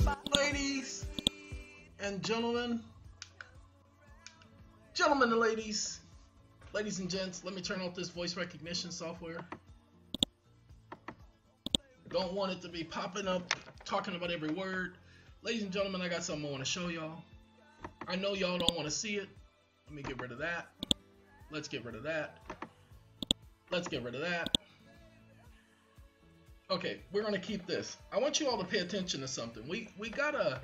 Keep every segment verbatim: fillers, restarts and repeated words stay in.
Ladies and gentlemen, gentlemen and ladies, ladies and gents, let me turn off this voice recognition software. Don't want it to be popping up, talking about every word. Ladies and gentlemen, I got something I want to show y'all. I know y'all don't want to see it. Let me get rid of that. Let's get rid of that. Let's get rid of that. Okay, we're gonna keep this. I want you all to pay attention to something. We we got a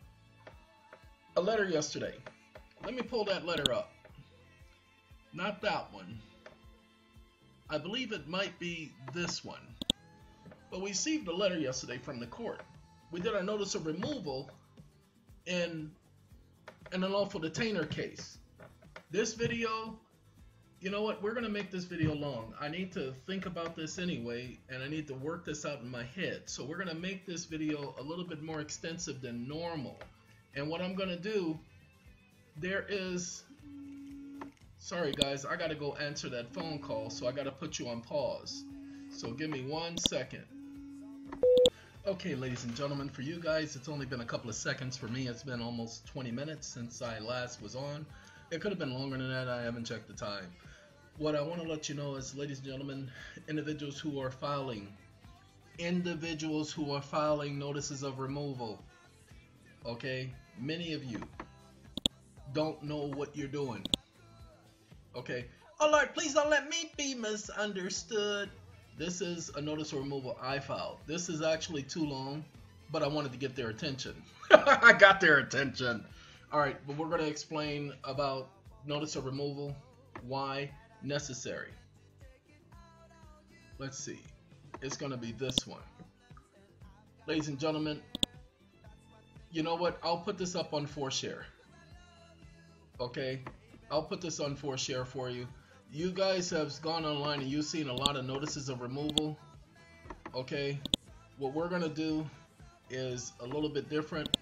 a letter yesterday. Let me pull that letter up. Not that one. I believe it might be this one. But we received a letter yesterday from the court. We did our notice of removal in an unlawful detainer case. This video, you know what, we're gonna make this video long. I need to think about this anyway, and I need to work this out in my head. So we're gonna make this video a little bit more extensive than normal. And what I'm gonna do, there is, sorry guys, I gotta go answer that phone call, so I gotta put you on pause. So give me one second. Okay, ladies and gentlemen, for you guys, it's only been a couple of seconds. For me, it's been almost twenty minutes since I last was on. It could have been longer than that. I haven't checked the time. What I want to let you know is, ladies and gentlemen, individuals who are filing, individuals who are filing notices of removal, okay, many of you don't know what you're doing, okay? Oh Lord, please don't let me be misunderstood. This is a notice of removal I filed. This is actually too long, but I wanted to get their attention. I got their attention. All right, but we're going to explain about notice of removal, why necessary. Let's see. It's going to be this one. Ladies and gentlemen, you know what? I'll put this up on four share. Okay? I'll put this on four share for you. You guys have gone online and you've seen a lot of notices of removal. Okay? What we're going to do is a little bit different.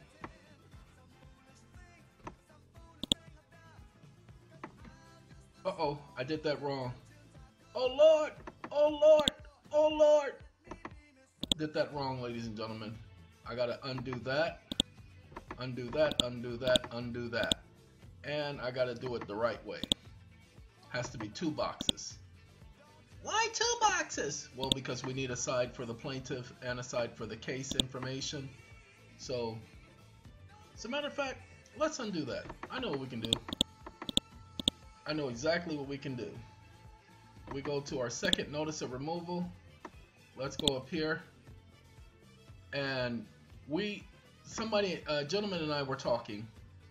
Uh-oh, I did that wrong. Oh Lord, oh Lord, oh Lord. Did that wrong, ladies and gentlemen. I gotta undo that, undo that, undo that, undo that. And I gotta do it the right way. Has to be two boxes. Why two boxes? Well, because we need a side for the plaintiff and a side for the case information. So, as a matter of fact, let's undo that. I know what we can do. I know exactly what we can do. We go to our second notice of removal. Let's go up here. And we, somebody, a gentleman and I were talking.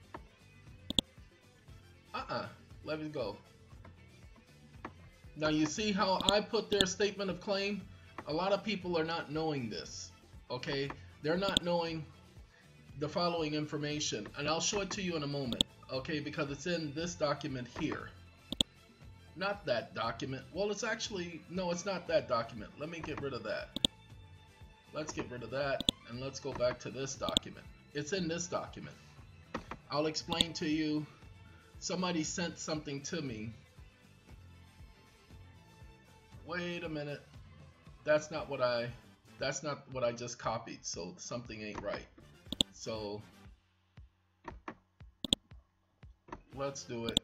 Uh-uh, let me go. Now you see how I put their statement of claim? A lot of people are not knowing this, okay? They're not knowing the following information, and I'll show it to you in a moment. Okay, because it's in this document here. Not that document. Well, it's actually, no, it's not that document. Let me get rid of that. Let's get rid of that, and let's go back to this document. It's in this document. I'll explain to you. Somebody sent something to me. Wait a minute. That's not what I, that's not what I just copied, so something ain't right. So, let's do it.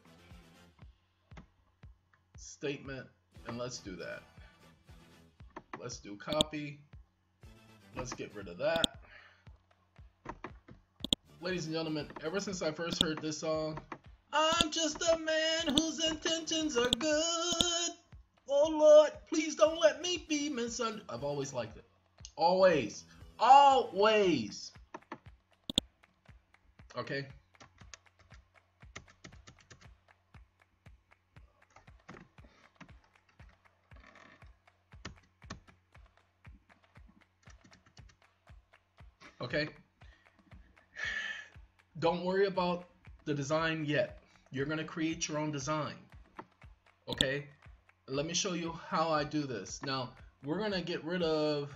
Statement, and let's do that. Let's do copy. Let's get rid of that. Ladies and gentlemen, ever since I first heard this song, I'm just a man whose intentions are good. Oh Lord, please don't let me be misunderstood. I've always liked it. Always. Always. Okay? Okay? Don't worry about the design yet. You're going to create your own design. Okay? Let me show you how I do this. Now, we're going to get rid of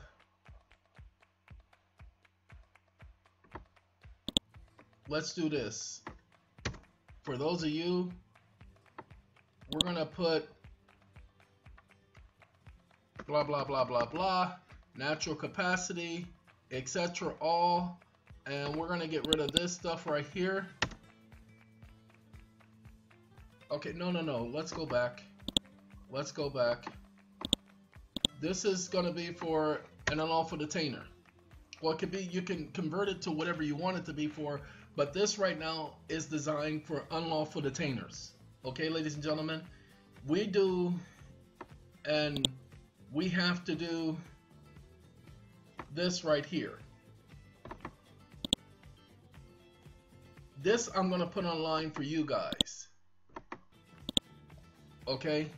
let's do this. For those of you, we're going to put blah, blah, blah, blah, blah, natural capacity, et cetera, all And we're gonna get rid of this stuff right here. Okay, no, no, no. Let's go back. Let's go back. This is gonna be for an unlawful detainer. Well, it could be, you can convert it to whatever you want it to be for, but this right now is designed for unlawful detainers. Okay, ladies and gentlemen, we do, and we have to do this right here. This I'm gonna put online for you guys. Okay?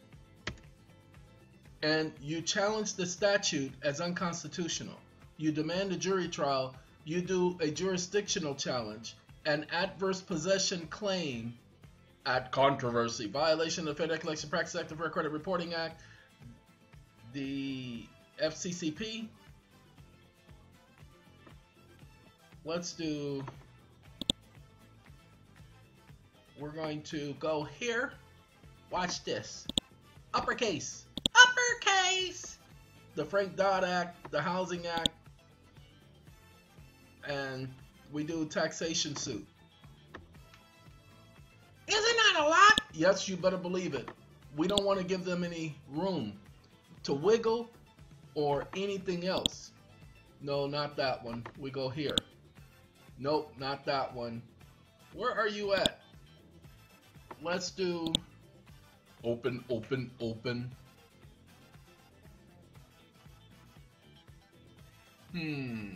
And you challenge the statute as unconstitutional. You demand a jury trial, you do a jurisdictional challenge, an adverse possession claim at controversy, violation of the Fair Debt Collection Practices Act, the Fair Credit Reporting Act, the F C C P. Let's do, we're going to go here. Watch this. Uppercase. Uppercase! The Frank Dodd Act, the Housing Act, and we do taxation suit. Isn't that a lot? Yes, you better believe it. We don't want to give them any room to wiggle or anything else. No, not that one. We go here. Nope, not that one. Where are you at? Let's do open, open, open. Hmm.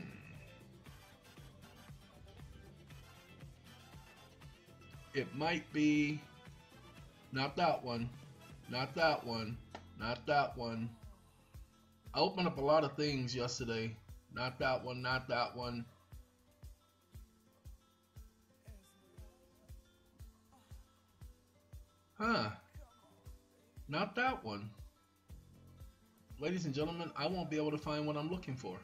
It might be not that one, not that one, not that one. I opened up a lot of things yesterday. Not that one, not that one. Huh. Not that one. Ladies and gentlemen, I won't be able to find what I'm looking for.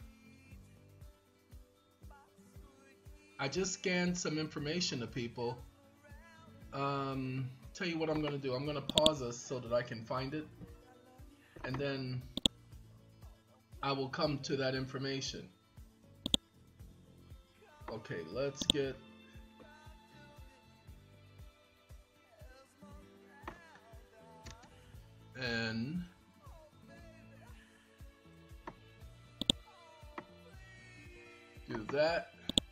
I just scanned some information to people. Um, tell you what I'm going to do. I'm going to pause us so that I can find it. And then I will come to that information. Okay, let's get... And... do that.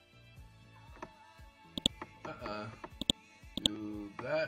Uh-uh. Do that.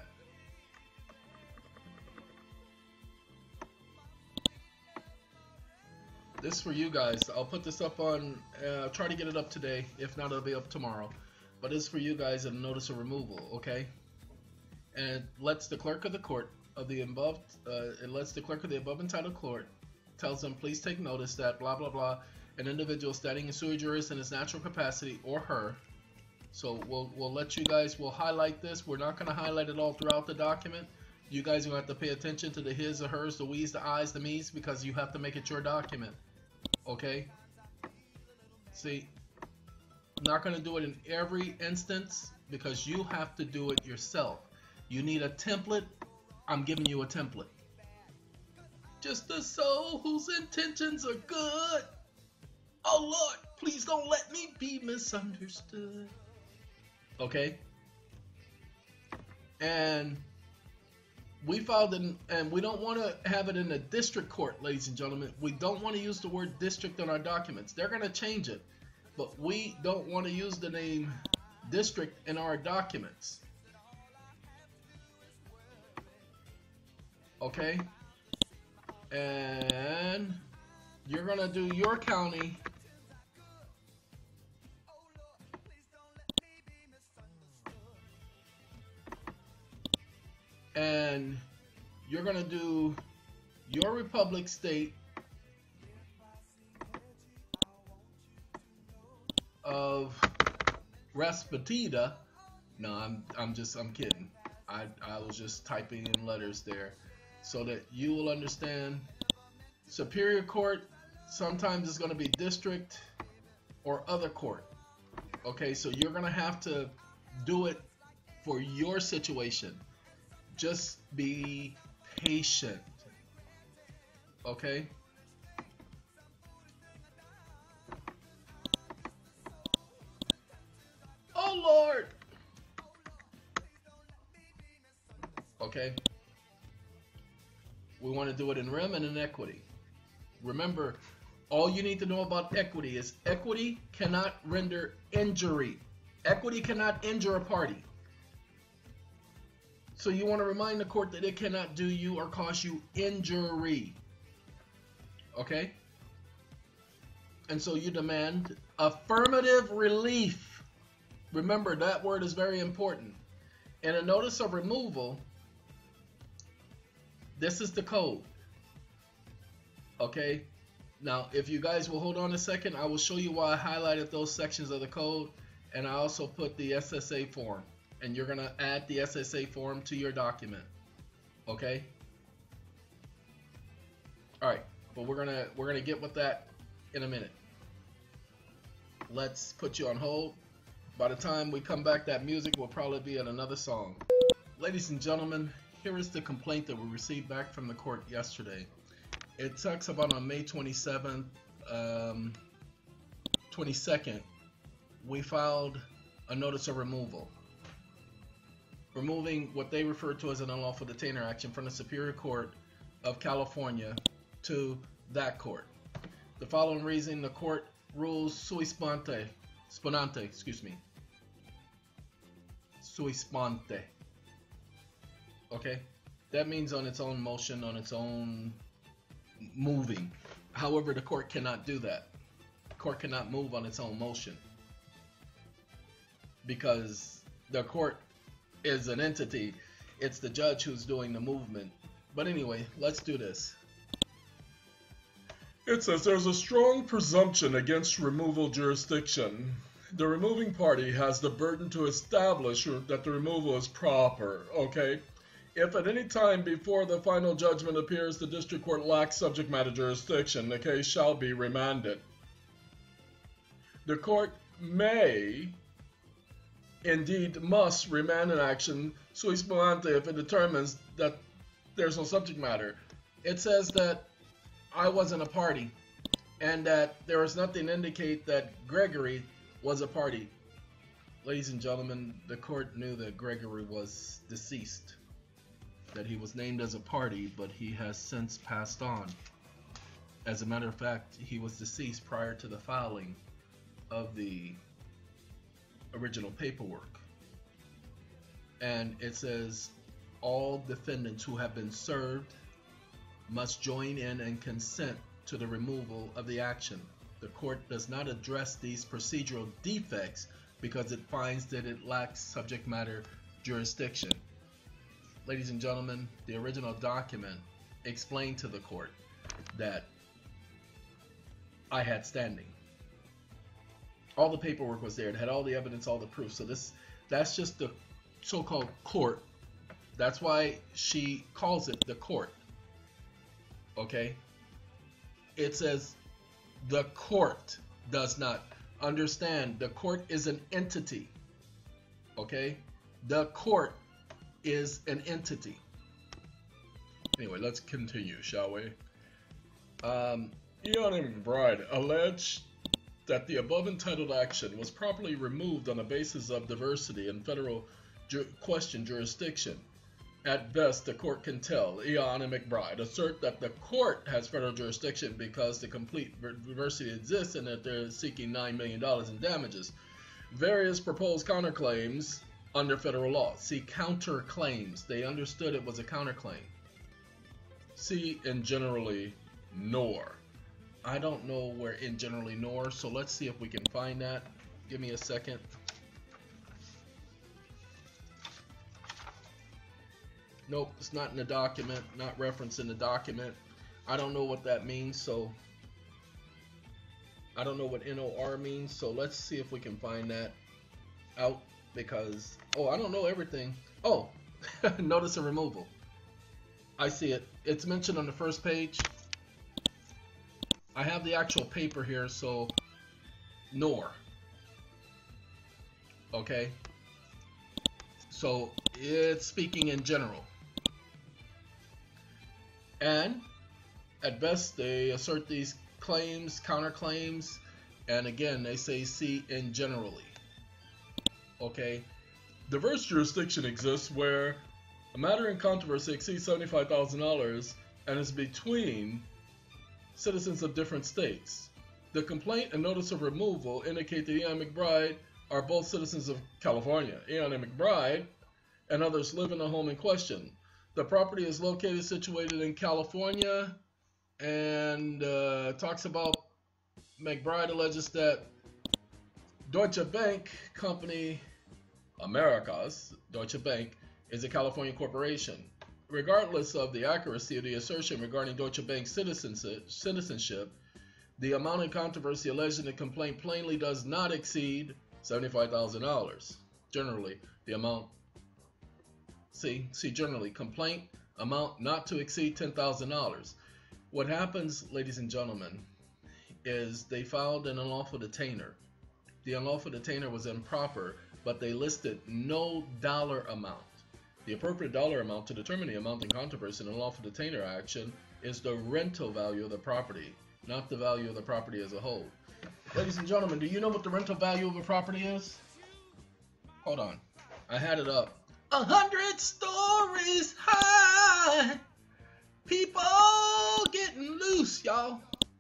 This is for you guys. I'll put this up on, uh, try to get it up today. If not, it'll be up tomorrow. But it's for you guys a notice of removal, okay? And it lets the clerk of the court of the above, uh, it lets the clerk of the above entitled court, tells them, please take notice that blah, blah, blah, an individual standing in sui juris in his natural capacity or her. So we'll, we'll let you guys, we'll highlight this. We're not going to highlight it all throughout the document. You guys are going to have to pay attention to the his, the hers, the we's, the I's, the me's, because you have to make it your document. Okay? See, I'm not going to do it in every instance because you have to do it yourself. You need a template. I'm giving you a template. Just a soul whose intentions are good. Oh Lord, please don't let me be misunderstood. Okay? And we filed in, and we don't want to have it in a district court, ladies and gentlemen. We don't want to use the word district in our documents. They're going to change it. But we don't want to use the name district in our documents. Okay? And you're going to do your county. And you're going to do your republic state of Rasputia. No, I'm I'm just I'm kidding. I I was just typing in letters there so that you will understand. Superior Court sometimes is going to be district or other court. Okay, so you're going to have to do it for your situation. Just be patient. Okay? Okay? We want to do it in rem and in equity. Remember, all you need to know about equity is equity cannot render injury. Equity cannot injure a party. So you want to remind the court that it cannot do you or cause you injury. Okay? And so you demand affirmative relief. Remember, that word is very important. In a notice of removal, this is the code. Okay? Now, if you guys will hold on a second, I will show you why I highlighted those sections of the code, and I also put the S S A form. And you're going to add the S S A form to your document. Okay? All right, but we're going to we're going to get with that in a minute. Let's put you on hold. By the time we come back, that music will probably be in another song. Ladies and gentlemen, here is the complaint that we received back from the court yesterday. It talks about on May twenty-seventh, um, twenty-second, we filed a notice of removal, removing what they refer to as an unlawful detainer action from the Superior Court of California to that court. The following reason, the court rules sui sponte, sponante, excuse me, sui sponte. Okay, that means on its own motion, on its own moving. However, the court cannot do that. The court cannot move on its own motion because the court is an entity. It's the judge who's doing the movement. But anyway, let's do this. It says there's a strong presumption against removal jurisdiction. The removing party has the burden to establish that the removal is proper, okay? If at any time before the final judgment appears the district court lacks subject matter jurisdiction, the case shall be remanded. The court may, indeed must, remand an action sui sponte if it determines that there's no subject matter. It says that I wasn't a party and that there was nothing to indicate that Gregory was a party. Ladies and gentlemen, the court knew that Gregory was deceased, that he was named as a party, but he has since passed on. As a matter of fact, he was deceased prior to the filing of the original paperwork. And it says all defendants who have been served must join in and consent to the removal of the action. The court does not address these procedural defects because it finds that it lacks subject matter jurisdiction. Ladies and gentlemen, the original document explained to the court that I had standing. All the paperwork was there. It had all the evidence, all the proof. So this, that's just the so-called court. That's why she calls it the court. Okay? It says the court does not. Understand, the court is an entity. Okay? The court is an entity. Anyway, let's continue, shall we? Um, Eon McBride alleged that the above entitled action was properly removed on the basis of diversity in federal ju question jurisdiction. At best, the court can tell. Eon and McBride assert that the court has federal jurisdiction because the complete diversity exists and that they're seeking nine million dollars in damages. Various proposed counterclaims under federal law. See counterclaims. They understood it was a counterclaim. See in generally nor. I don't know where in generally nor, so let's see if we can find that. Give me a second. Nope, it's not in the document, not referenced in the document. I don't know what that means, so I don't know what N O R means, so let's see if we can find that out because, oh, I don't know everything. Oh, notice of removal. I see it. It's mentioned on the first page. I have the actual paper here, so nor. Okay. So it's speaking in general. And at best, they assert these claims, counterclaims, and again, they say see in generally. Okay. Diverse jurisdiction exists where A matter in controversy exceeds seventy-five thousand dollars and is between citizens of different states. The complaint and notice of removal indicate that Eon McBride are both citizens of California. Eon and McBride and others live in the home in question. The property is located, situated in California, and uh, talks about McBride alleges that Deutsche Bank Company Americas, Deutsche Bank, is a California corporation. Regardless of the accuracy of the assertion regarding Deutsche Bank's citizenship, the amount in controversy alleged in the complaint plainly does not exceed seventy-five thousand dollars. Generally, the amount, see, see, generally, complaint amount not to exceed ten thousand dollars. What happens, ladies and gentlemen, is they filed an unlawful detainer. The unlawful detainer was improper, but they listed no dollar amount. The appropriate dollar amount to determine the amount in controversy in an unlawful detainer action is the rental value of the property, not the value of the property as a whole. Ladies and gentlemen, do you know what the rental value of a property is? Hold on. I had it up. A hundred stories high. People getting loose, y'all.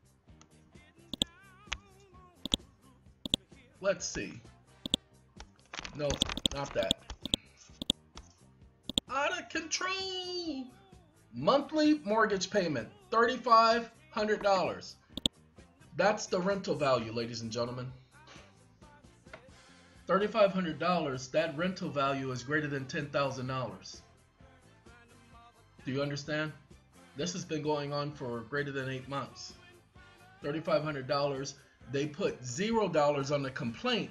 Let's see. No, not that. Out of control. Monthly mortgage payment, three thousand five hundred dollars. That's the rental value, ladies and gentlemen. three thousand five hundred dollars, that rental value is greater than ten thousand dollars. Do you understand? This has been going on for greater than eight months. three thousand five hundred dollars, they put zero dollars on the complaint.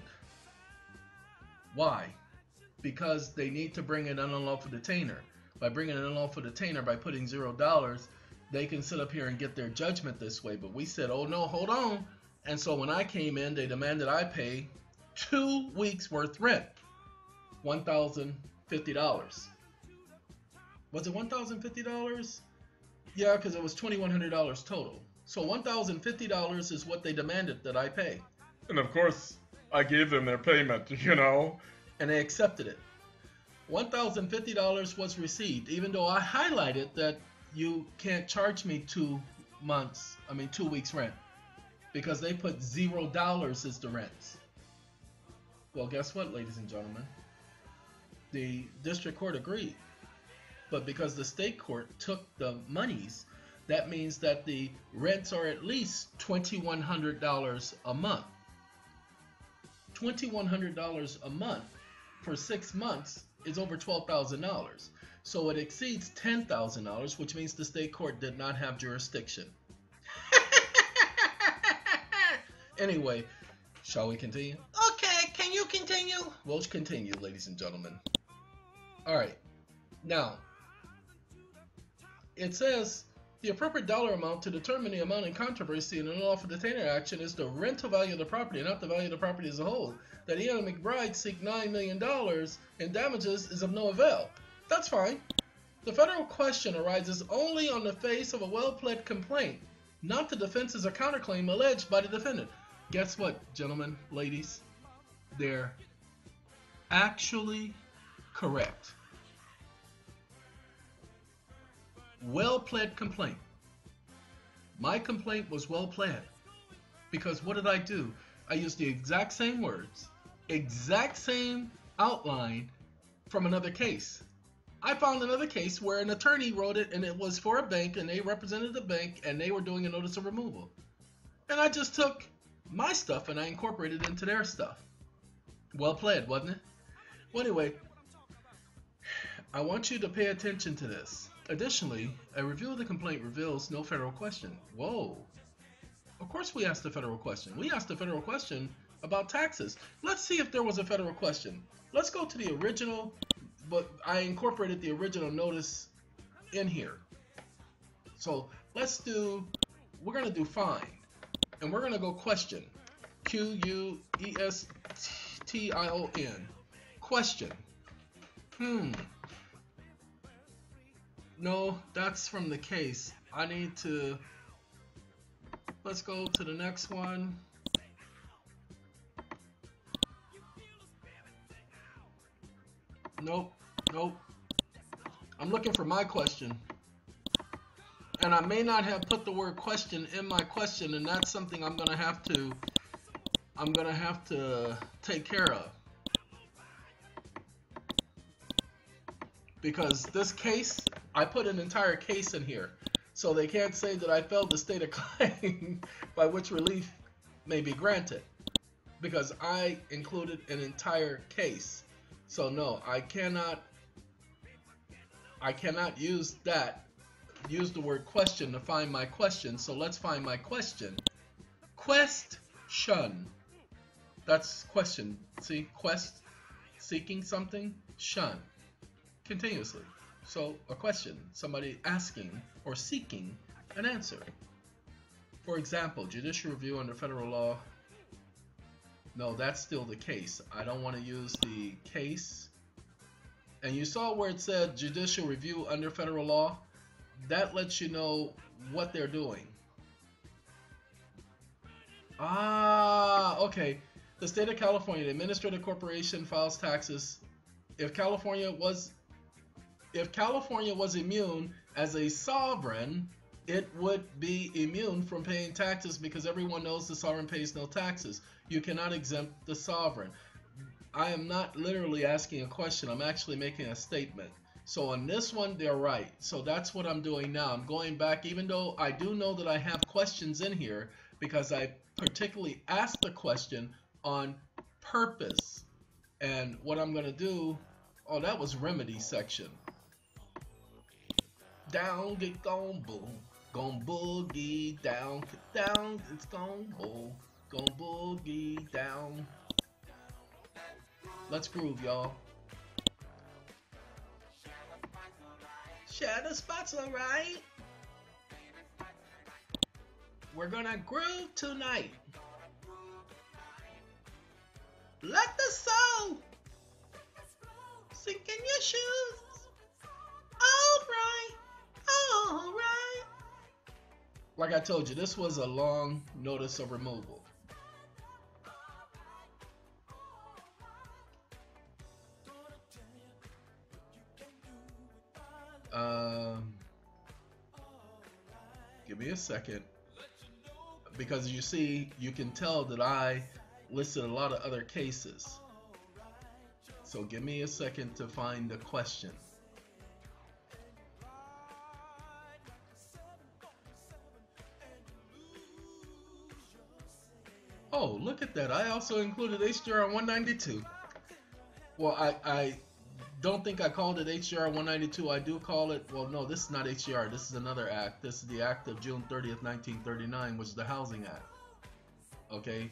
Why? Because they need to bring in an unlawful detainer. By bringing an unlawful detainer, by putting zero dollars, they can sit up here and get their judgment this way. But we said, oh no, hold on. And so when I came in, they demanded I pay two weeks worth rent, one thousand fifty dollars. Was it one thousand fifty dollars? Yeah, because it was twenty-one hundred dollars total. So one thousand fifty dollars is what they demanded that I pay. And of course, I gave them their payment, you know. And they accepted it. one thousand fifty dollars was received, even though I highlighted that you can't charge me two months, I mean two weeks rent, because they put zero dollars as the rents. Well, guess what, ladies and gentlemen? The district court agreed. But because the state court took the monies, that means that the rents are at least twenty-one hundred dollars a month. twenty-one hundred dollars a month for six months is over twelve thousand dollars. So it exceeds ten thousand dollars, which means the state court did not have jurisdiction. Anyway, shall we continue? Okay, can you continue? We'll continue, ladies and gentlemen. All right. Now, it says the appropriate dollar amount to determine the amount in controversy in an unlawful detainer action is the rental value of the property, not the value of the property as a whole. That Eon McBride seek nine million dollars in damages is of no avail. That's fine. The federal question arises only on the face of a well-pled complaint, not the defenses or counterclaim alleged by the defendant. Guess what, gentlemen, ladies? They're actually correct. Well-pled complaint. My complaint was well-pled. Because what did I do? I used the exact same words, exact same outline from another case. I found another case where an attorney wrote it and it was for a bank and they represented the bank and they were doing a notice of removal. And I just took my stuff and I incorporated it into their stuff. Well played, wasn't it? Well, anyway, I want you to pay attention to this. Additionally, a review of the complaint reveals no federal question. Whoa. Of course we asked a federal question. We asked a federal question about taxes. Let's see if there was a federal question. Let's go to the original, but I incorporated the original notice in here. So let's do, we're going to do find. And we're going to go question. Q U E S T I O N. Question. Hmm. No, that's from the case. I need to, let's go to the next one. Nope, nope. I'm looking for my question. And I may not have put the word question in my question, and that's something I'm gonna have to I'm gonna have to take care of. Because this case, I put an entire case in here. So they can't say that I failed to state a claim by which relief may be granted. Because I included an entire case. So no, I cannot I cannot use that use the word question to find my question. So let's find my question. Question. That's question. See, quest, seeking something, shun, continuously. So a question, somebody asking or seeking an answer. For example, judicial review under federal law. No, that's still the case. I don't want to use the case. And you saw where it said judicial review under federal law. That lets you know what they're doing. Ah, okay. The state of California, the administrative corporation files taxes. If California was, if California was immune as a sovereign, it would be immune from paying taxes because everyone knows the sovereign pays no taxes. You cannot exempt the sovereign. I am not literally asking a question. I'm actually making a statement. So on this one, they're right. So that's what I'm doing now. I'm going back, even though I do know that I have questions in here because I particularly asked the question on purpose. And what I'm going to do, oh, that was remedy section. Down, get gone, boom. Gon' boogie down, down, it's gon' boom. Gon' boogie down. Let's groove, y'all. Shadow spots, alright. We're gonna groove tonight. Let the soul sink in your shoes. Alright, alright. Like I told you, this was a long notice of removal. Um, give me a second, because you see, you can tell that I listed a lot of other cases. So give me a second to find the question. Oh, look at that. I also included H J R one ninety-two. Well, I, I don't think I called it H J R one ninety-two. I do call it, well, no, this is not H J R. This is another act. This is the act of June thirtieth, nineteen thirty-nine, which is the Housing Act. Okay?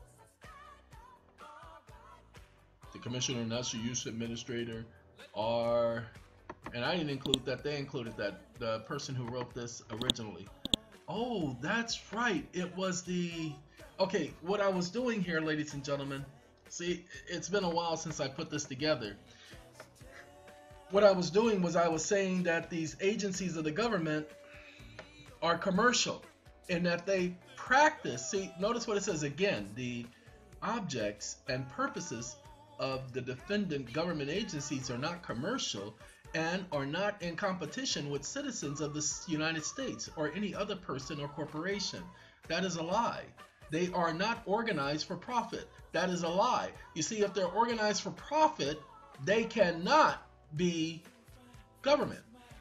The Commissioner and National Use Administrator are, and I didn't include that. They included that. The person who wrote this originally. Oh, that's right. It was the... Okay, what I was doing here, ladies and gentlemen, see, it's been a while since I put this together. What I was doing was I was saying that these agencies of the government are commercial in that they practice. See, notice what it says again. The objects and purposes of the defendant government agencies are not commercial and are not in competition with citizens of the United States or any other person or corporation. That is a lie. They are not organized for profit. That is a lie. You see, if they're organized for profit, they cannot be government.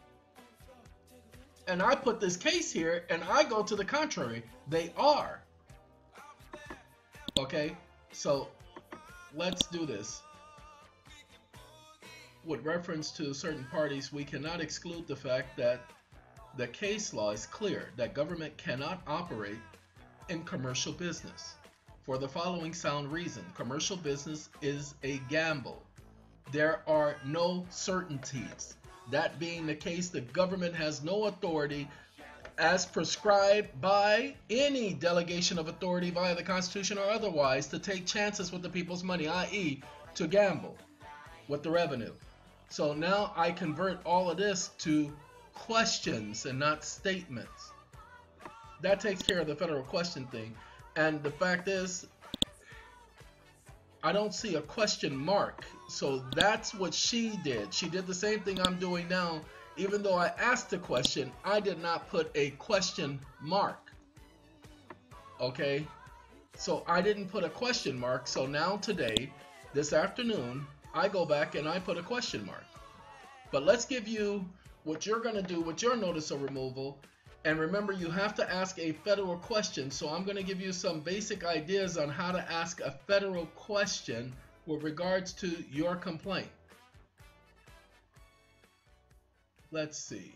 And I put this case here and I go to the contrary. They are. Okay, so let's do this. With reference to certain parties, we cannot exclude the fact that the case law is clear that government cannot operate in commercial business. For the following sound reason: commercial business is a gamble. There are no certainties. That being the case, the government has no authority as prescribed by any delegation of authority via the Constitution or otherwise to take chances with the people's money, that is to gamble with the revenue. So now I convert all of this to questions and not statements. That takes care of the federal question thing. And the fact is, I don't see a question mark. So that's what she did. She did the same thing I'm doing now. Even though I asked a question, I did not put a question mark. Okay? So I didn't put a question mark. So now today, this afternoon, I go back and I put a question mark. But let's give you what you're going to do with your notice of removal. And remember, you have to ask a federal question. So I'm going to give you some basic ideas on how to ask a federal question with regards to your complaint. Let's see.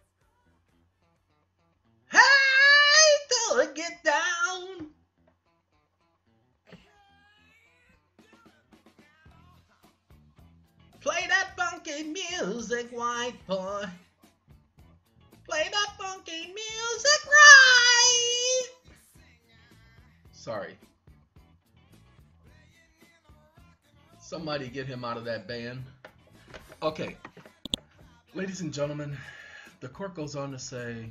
Hey, till it get down. Play that funky music, white boy. Play that funky music right. Sorry. Somebody get him out of that band. Okay. Ladies and gentlemen, the court goes on to say,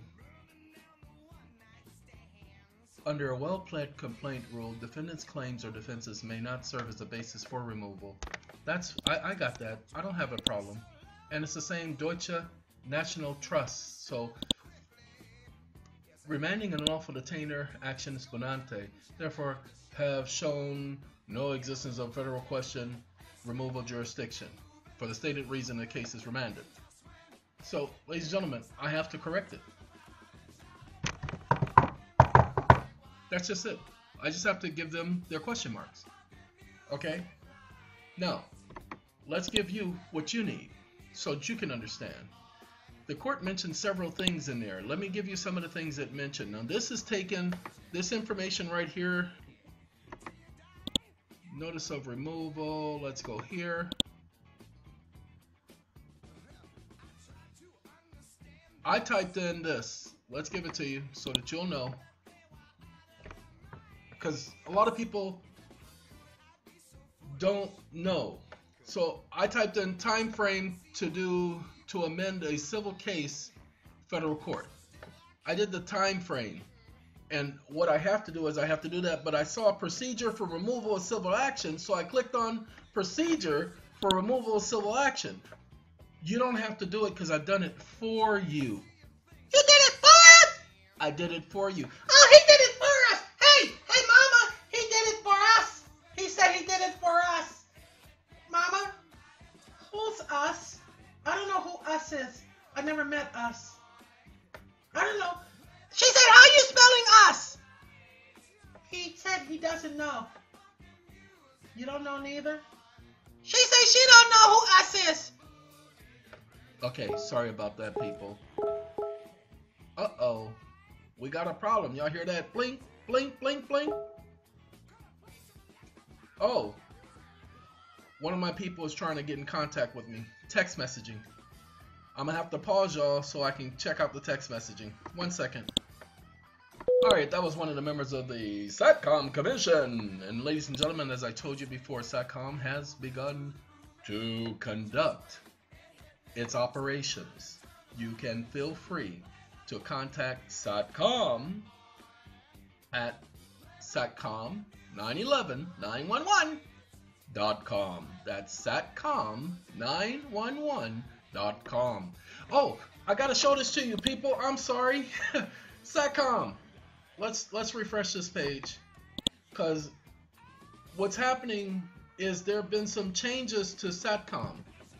under a well-pled complaint rule, defendant's claims or defenses may not serve as a basis for removal. That's, I, I got that. I don't have a problem. And it's the same Deutsche National Trust. So, remanding an unlawful detainer action is bonante, therefore have shown no existence of federal question removal jurisdiction for the stated reason the case is remanded. So, ladies and gentlemen, I have to correct it. That's just it. I just have to give them their question marks. Okay? Now, let's give you what you need so that you can understand. The court mentioned several things in there. Let me give you some of the things it mentioned. Now, this is taken, this information right here, notice of removal, let's go here. I typed in this. Let's give it to you so that you'll know. Because a lot of people don't know. So I typed in time frame to do to amend a civil case, federal court. I did the time frame, and what I have to do is I have to do that, but I saw a procedure for removal of civil action, so I clicked on procedure for removal of civil action. You don't have to do it because I've done it for you. You did it for us? I did it for you. Oh, he did it for us. Hey, hey, Mama, he did it for us. He said he did it for us. Mama, who's us? I don't know who us is. I never met us. I don't know. She said, how are you spelling us? He said he doesn't know. You don't know neither? She said she don't know who us is. Okay, sorry about that, people. Uh-oh. We got a problem. Y'all hear that? Blink, blink, blink, blink. Oh. One of my people is trying to get in contact with me. Text messaging. I'm gonna have to pause y'all so I can check out the text messaging. One second. Alright, that was one of the members of the SATCOM Commission. And ladies and gentlemen, as I told you before, SATCOM has begun to conduct its operations. You can feel free to contact SATCOM at satcom nine one one nine one one dot com. That's satcom nine one one dot com. Oh, I gotta show this to you, people. I'm sorry. SATCOM. Let's let's refresh this page, because what's happening is there have been some changes to SATCOM.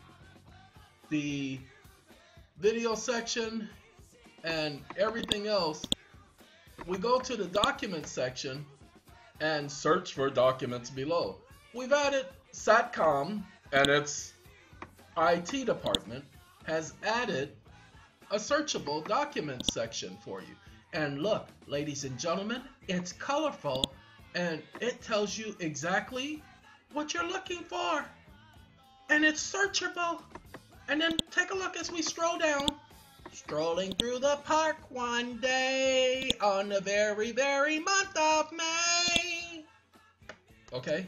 The video section and everything else, we go to the documents section and search for documents below. We've added SATCOM, and its I T department has added a searchable documents section for you. And look, ladies and gentlemen, it's colorful and it tells you exactly what you're looking for. And it's searchable. And then take a look as we stroll down. Strolling through the park one day on the very, very month of May. Okay?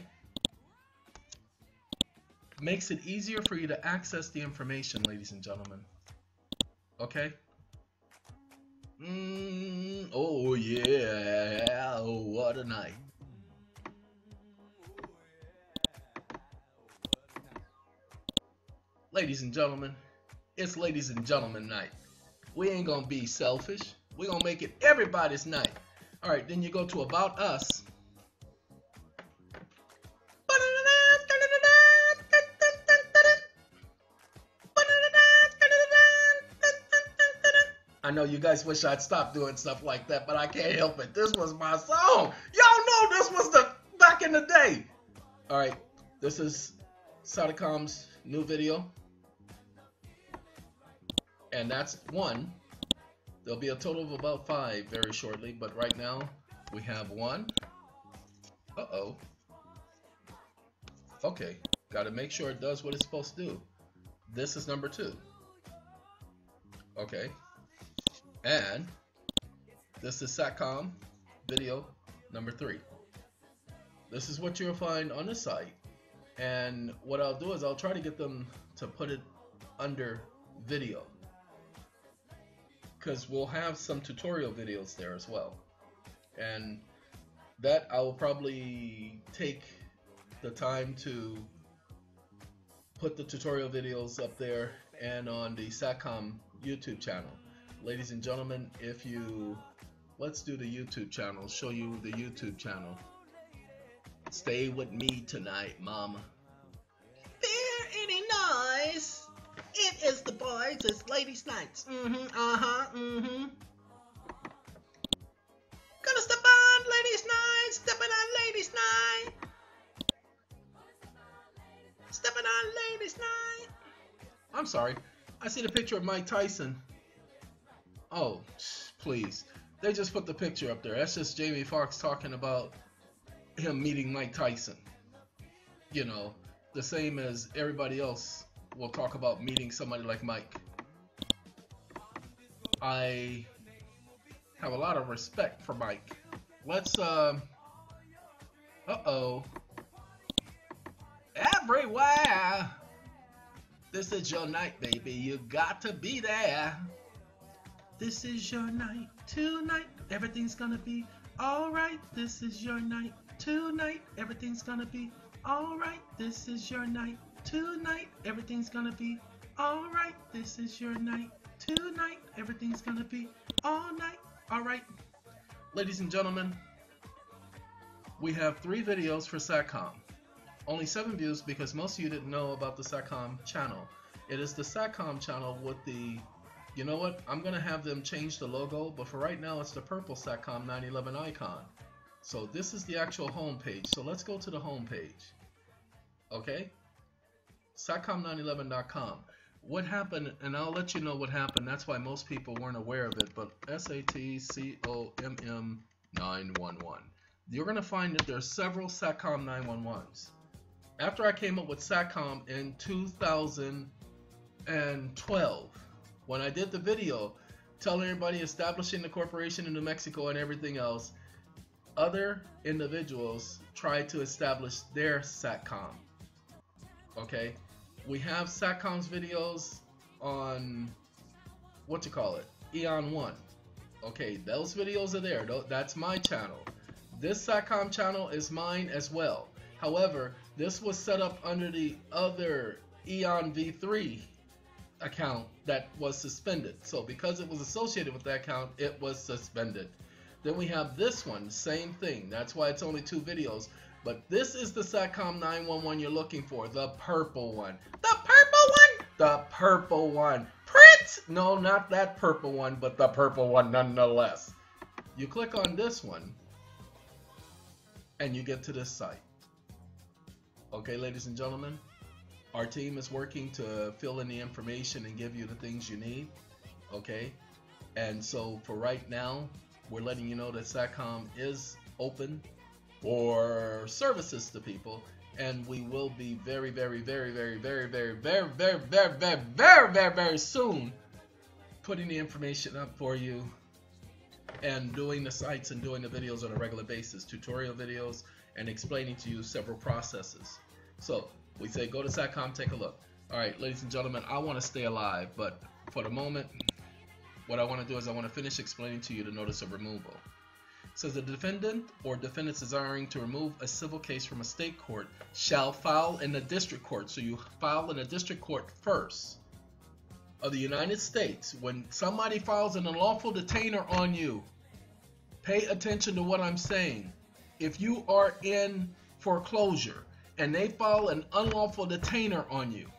Makes it easier for you to access the information, ladies and gentlemen. Okay? Mm, oh yeah, oh, what a night. ladies and gentlemen, it's ladies and gentlemen night. We ain't gonna be selfish. We're gonna make it everybody's night. All right, then you go to About Us. I know you guys wish I'd stop doing stuff like that, but I can't help it. This was my song. Y'all know this was the back in the day. All right, this is Sadicom's new video. And that's one. There'll be a total of about five very shortly, but right now we have one. Uh-oh. Okay, got to make sure it does what it's supposed to do. This is number two. Okay. And this is Satcom video number three. This is what you'll find on the site. And what I'll do is I'll try to get them to put it under video, because we'll have some tutorial videos there as well. And that I will probably take the time to put the tutorial videos up there and on the Satcom YouTube channel. Ladies and gentlemen, if you, let's do the YouTube channel, show you the YouTube channel. Stay with me tonight, mama. There any noise? It is the boys, it's ladies' nights. Mm-hmm, uh-huh, mm-hmm. Gonna step on ladies' night, stepping on ladies' night. Stepping on ladies' night. I'm sorry, I see the picture of Mike Tyson. Oh, please. They just put the picture up there. That's just Jamie Foxx talking about him meeting Mike Tyson. You know, the same as everybody else will talk about meeting somebody like Mike. I have a lot of respect for Mike. Let's, uh, uh-oh. Everywhere. This is your night, baby. You got to be there. This is your night tonight. Everything's gonna be alright. This is your night tonight. Everything's gonna be alright. This is your night tonight. Everything's gonna be alright. This is your night tonight. Everything's gonna be all night. Alright. Ladies and gentlemen, we have three videos for Satcom. Only seven views because most of you didn't know about the Satcom channel. It is the Satcom channel with the, you know what, I'm going to have them change the logo, but for right now it's the purple Satcom nine eleven icon. So this is the actual home page. So let's go to the home page. Okay? Satcom nine eleven dot com. What happened, and I'll let you know what happened, that's why most people weren't aware of it, but S A T C O M M nine one one. You're going to find that there are several Satcom nine one ones. After I came up with Satcom in two thousand twelve, when I did the video telling everybody establishing the corporation in New Mexico and everything else, other individuals tried to establish their Satcom. Okay, we have Satcom's videos on, what you call it, Eon one. Okay, those videos are there. That's my channel. This Satcom channel is mine as well. However, this was set up under the other Eon V three account that was suspended. So because it was associated with that account, it was suspended. Then we have this one, same thing. That's why it's only two videos. But this is the Satcom nine one one you're looking for, the purple one. The purple one? The purple one. Print! No, not that purple one, but the purple one nonetheless. You click on this one, and you get to this site. Okay, ladies and gentlemen, our team is working to fill in the information and give you the things you need. Okay, and so for right now, we're letting you know that Satcom is open for services to people, and we will be very, very, very, very, very, very, very, very, very, very, very, very, very soon putting the information up for you and doing the sites and doing the videos on a regular basis, tutorial videos, and explaining to you several processes. So we say go to Satcom, take a look. All right, ladies and gentlemen, I want to stay alive, but for the moment, what I want to do is I want to finish explaining to you the notice of removal. says the defendant or defendants desiring to remove a civil case from a state court shall file in the district court. So you file in the district court first of the United States. When somebody files an unlawful detainer on you, pay attention to what I'm saying. If you are in foreclosure and they file an unlawful detainer on you,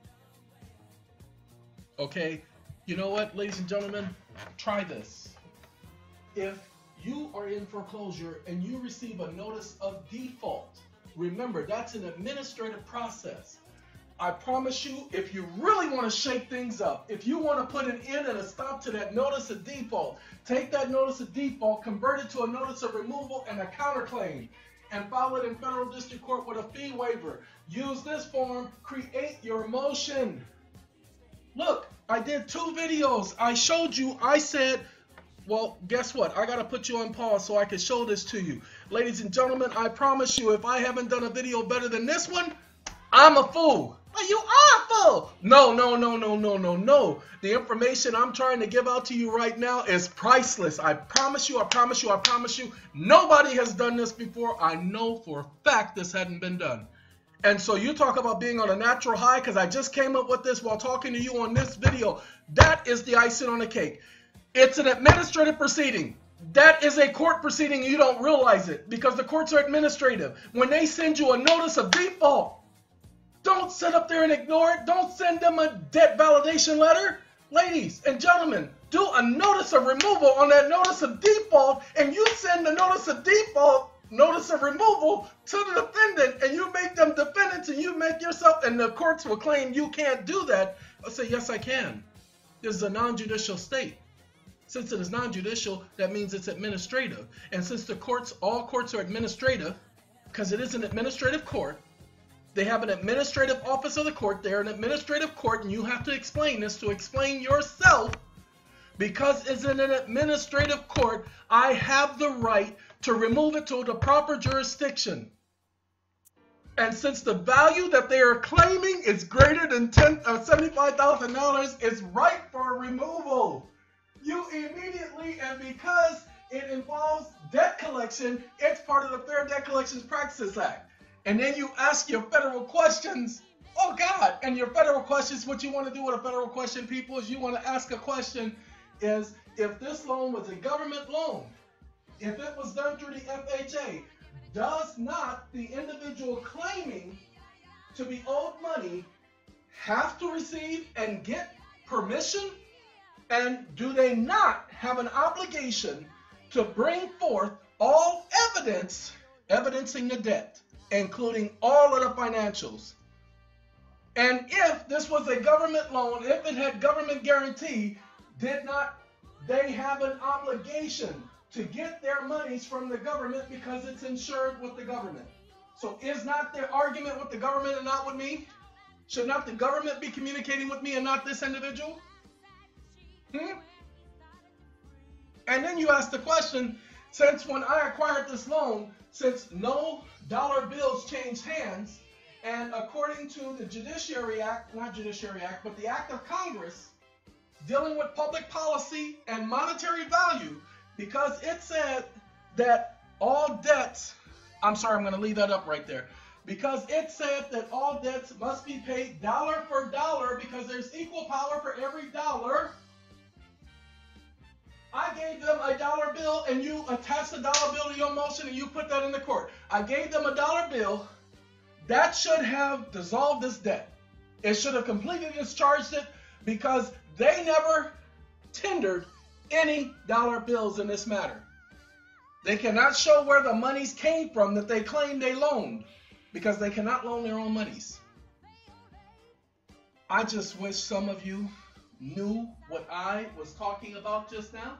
okay, you know what, ladies and gentlemen, try this. If you are in foreclosure and you receive a notice of default, remember that's an administrative process. I promise you, if you really want to shake things up, if you want to put an end and a stop to that notice of default, take that notice of default, convert it to a notice of removal and a counterclaim, and file it in federal district court with a fee waiver. Use this form, create your motion. Look, I did two videos. I showed you, I said, well, guess what? I got to put you on pause so I can show this to you. Ladies and gentlemen, I promise you, if I haven't done a video better than this one, I'm a fool. Well, you are a fool. No, no, no, no, no, no, no. The information I'm trying to give out to you right now is priceless. I promise you, I promise you, I promise you, nobody has done this before. I know for a fact this hadn't been done. And so you talk about being on a natural high because I just came up with this while talking to you on this video. That is the icing on the cake. It's an administrative proceeding. That is a court proceeding. You don't realize it because the courts are administrative. When they send you a notice of default, don't sit up there and ignore it. Don't send them a debt validation letter. Ladies and gentlemen, do a notice of removal on that notice of default, and you send the notice of default, notice of removal to the defendant, and you make them defendants, and you make yourself, and the courts will claim you can't do that. I'll say, yes, I can. This is a non-judicial state. Since it is non-judicial, that means it's administrative. And since the courts, all courts are administrative, because it is an administrative court, they have an administrative office of the court. They're an administrative court, and you have to explain this to explain yourself. Because it's in an administrative court, I have the right to remove it to the proper jurisdiction. And since the value that they are claiming is greater than ten, uh, seventy-five thousand dollars, it's right for removal. You immediately, and because it involves debt collection, it's part of the Fair Debt Collections Practices Act. And then you ask your federal questions. Oh God, and your federal questions, what you want to do with a federal question, people, is you want to ask a question is, if this loan was a government loan, if it was done through the F H A, does not the individual claiming to be owed money have to receive and get permission? And do they not have an obligation to bring forth all evidence evidencing the debt, including all of the financials? And if this was a government loan, if it had government guarantee, did not they have an obligation to get their monies from the government because it's insured with the government? So is not their argument with the government and not with me? Should not the government be communicating with me and not this individual? Hmm? And then you ask the question, since when I acquired this loan, since no dollar bills changed hands, and according to the Judiciary Act, not Judiciary Act, but the Act of Congress, dealing with public policy and monetary value, because it said that all debts, I'm sorry, I'm going to leave that up right there, because it said that all debts must be paid dollar for dollar because there's equal power for every dollar. I gave them a dollar bill and you attached the dollar bill to your motion and you put that in the court. I gave them a dollar bill. That should have dissolved this debt. It should have completely discharged it because they never tendered any dollar bills in this matter. They cannot show where the monies came from that they claim they loaned because they cannot loan their own monies. I just wish some of you knew what I was talking about just now.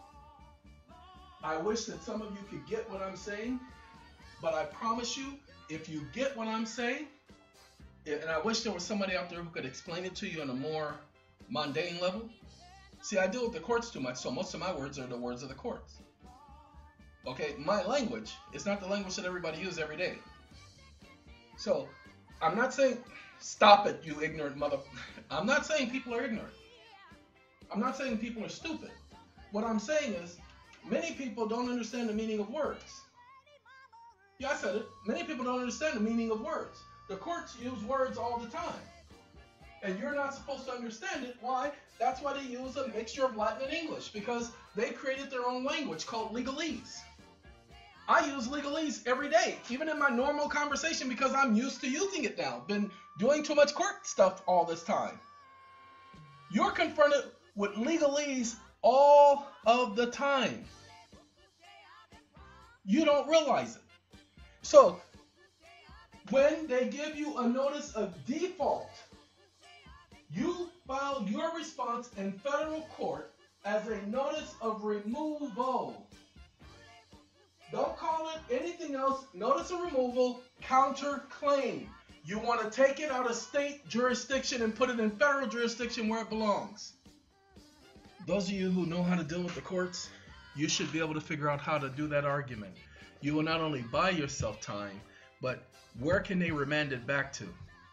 I wish that some of you could get what I'm saying, but I promise you, if you get what I'm saying, and I wish there was somebody out there who could explain it to you on a more mundane level. See, I deal with the courts too much, so most of my words are the words of the courts. Okay, my language is not the language that everybody uses every day. So, I'm not saying, stop it, you ignorant mother. I'm not saying people are ignorant. I'm not saying people are stupid. What I'm saying is, Many people don't understand the meaning of words. Yeah, I said it. Many people don't understand the meaning of words. The courts use words all the time. And you're not supposed to understand it. Why? That's why they use a mixture of Latin and English, because they created their own language called legalese. I use legalese every day, even in my normal conversation, because I'm used to using it now. Been doing too much court stuff all this time. You're confronted with legalese all of the time. You don't realize it. So, when they give you a notice of default, you file your response in federal court as a notice of removal. Don't call it anything else. Notice of removal, counterclaim. You want to take it out of state jurisdiction and put it in federal jurisdiction where it belongs. Those of you who know how to deal with the courts, you should be able to figure out how to do that argument. You will not only buy yourself time, but where can they remand it back to?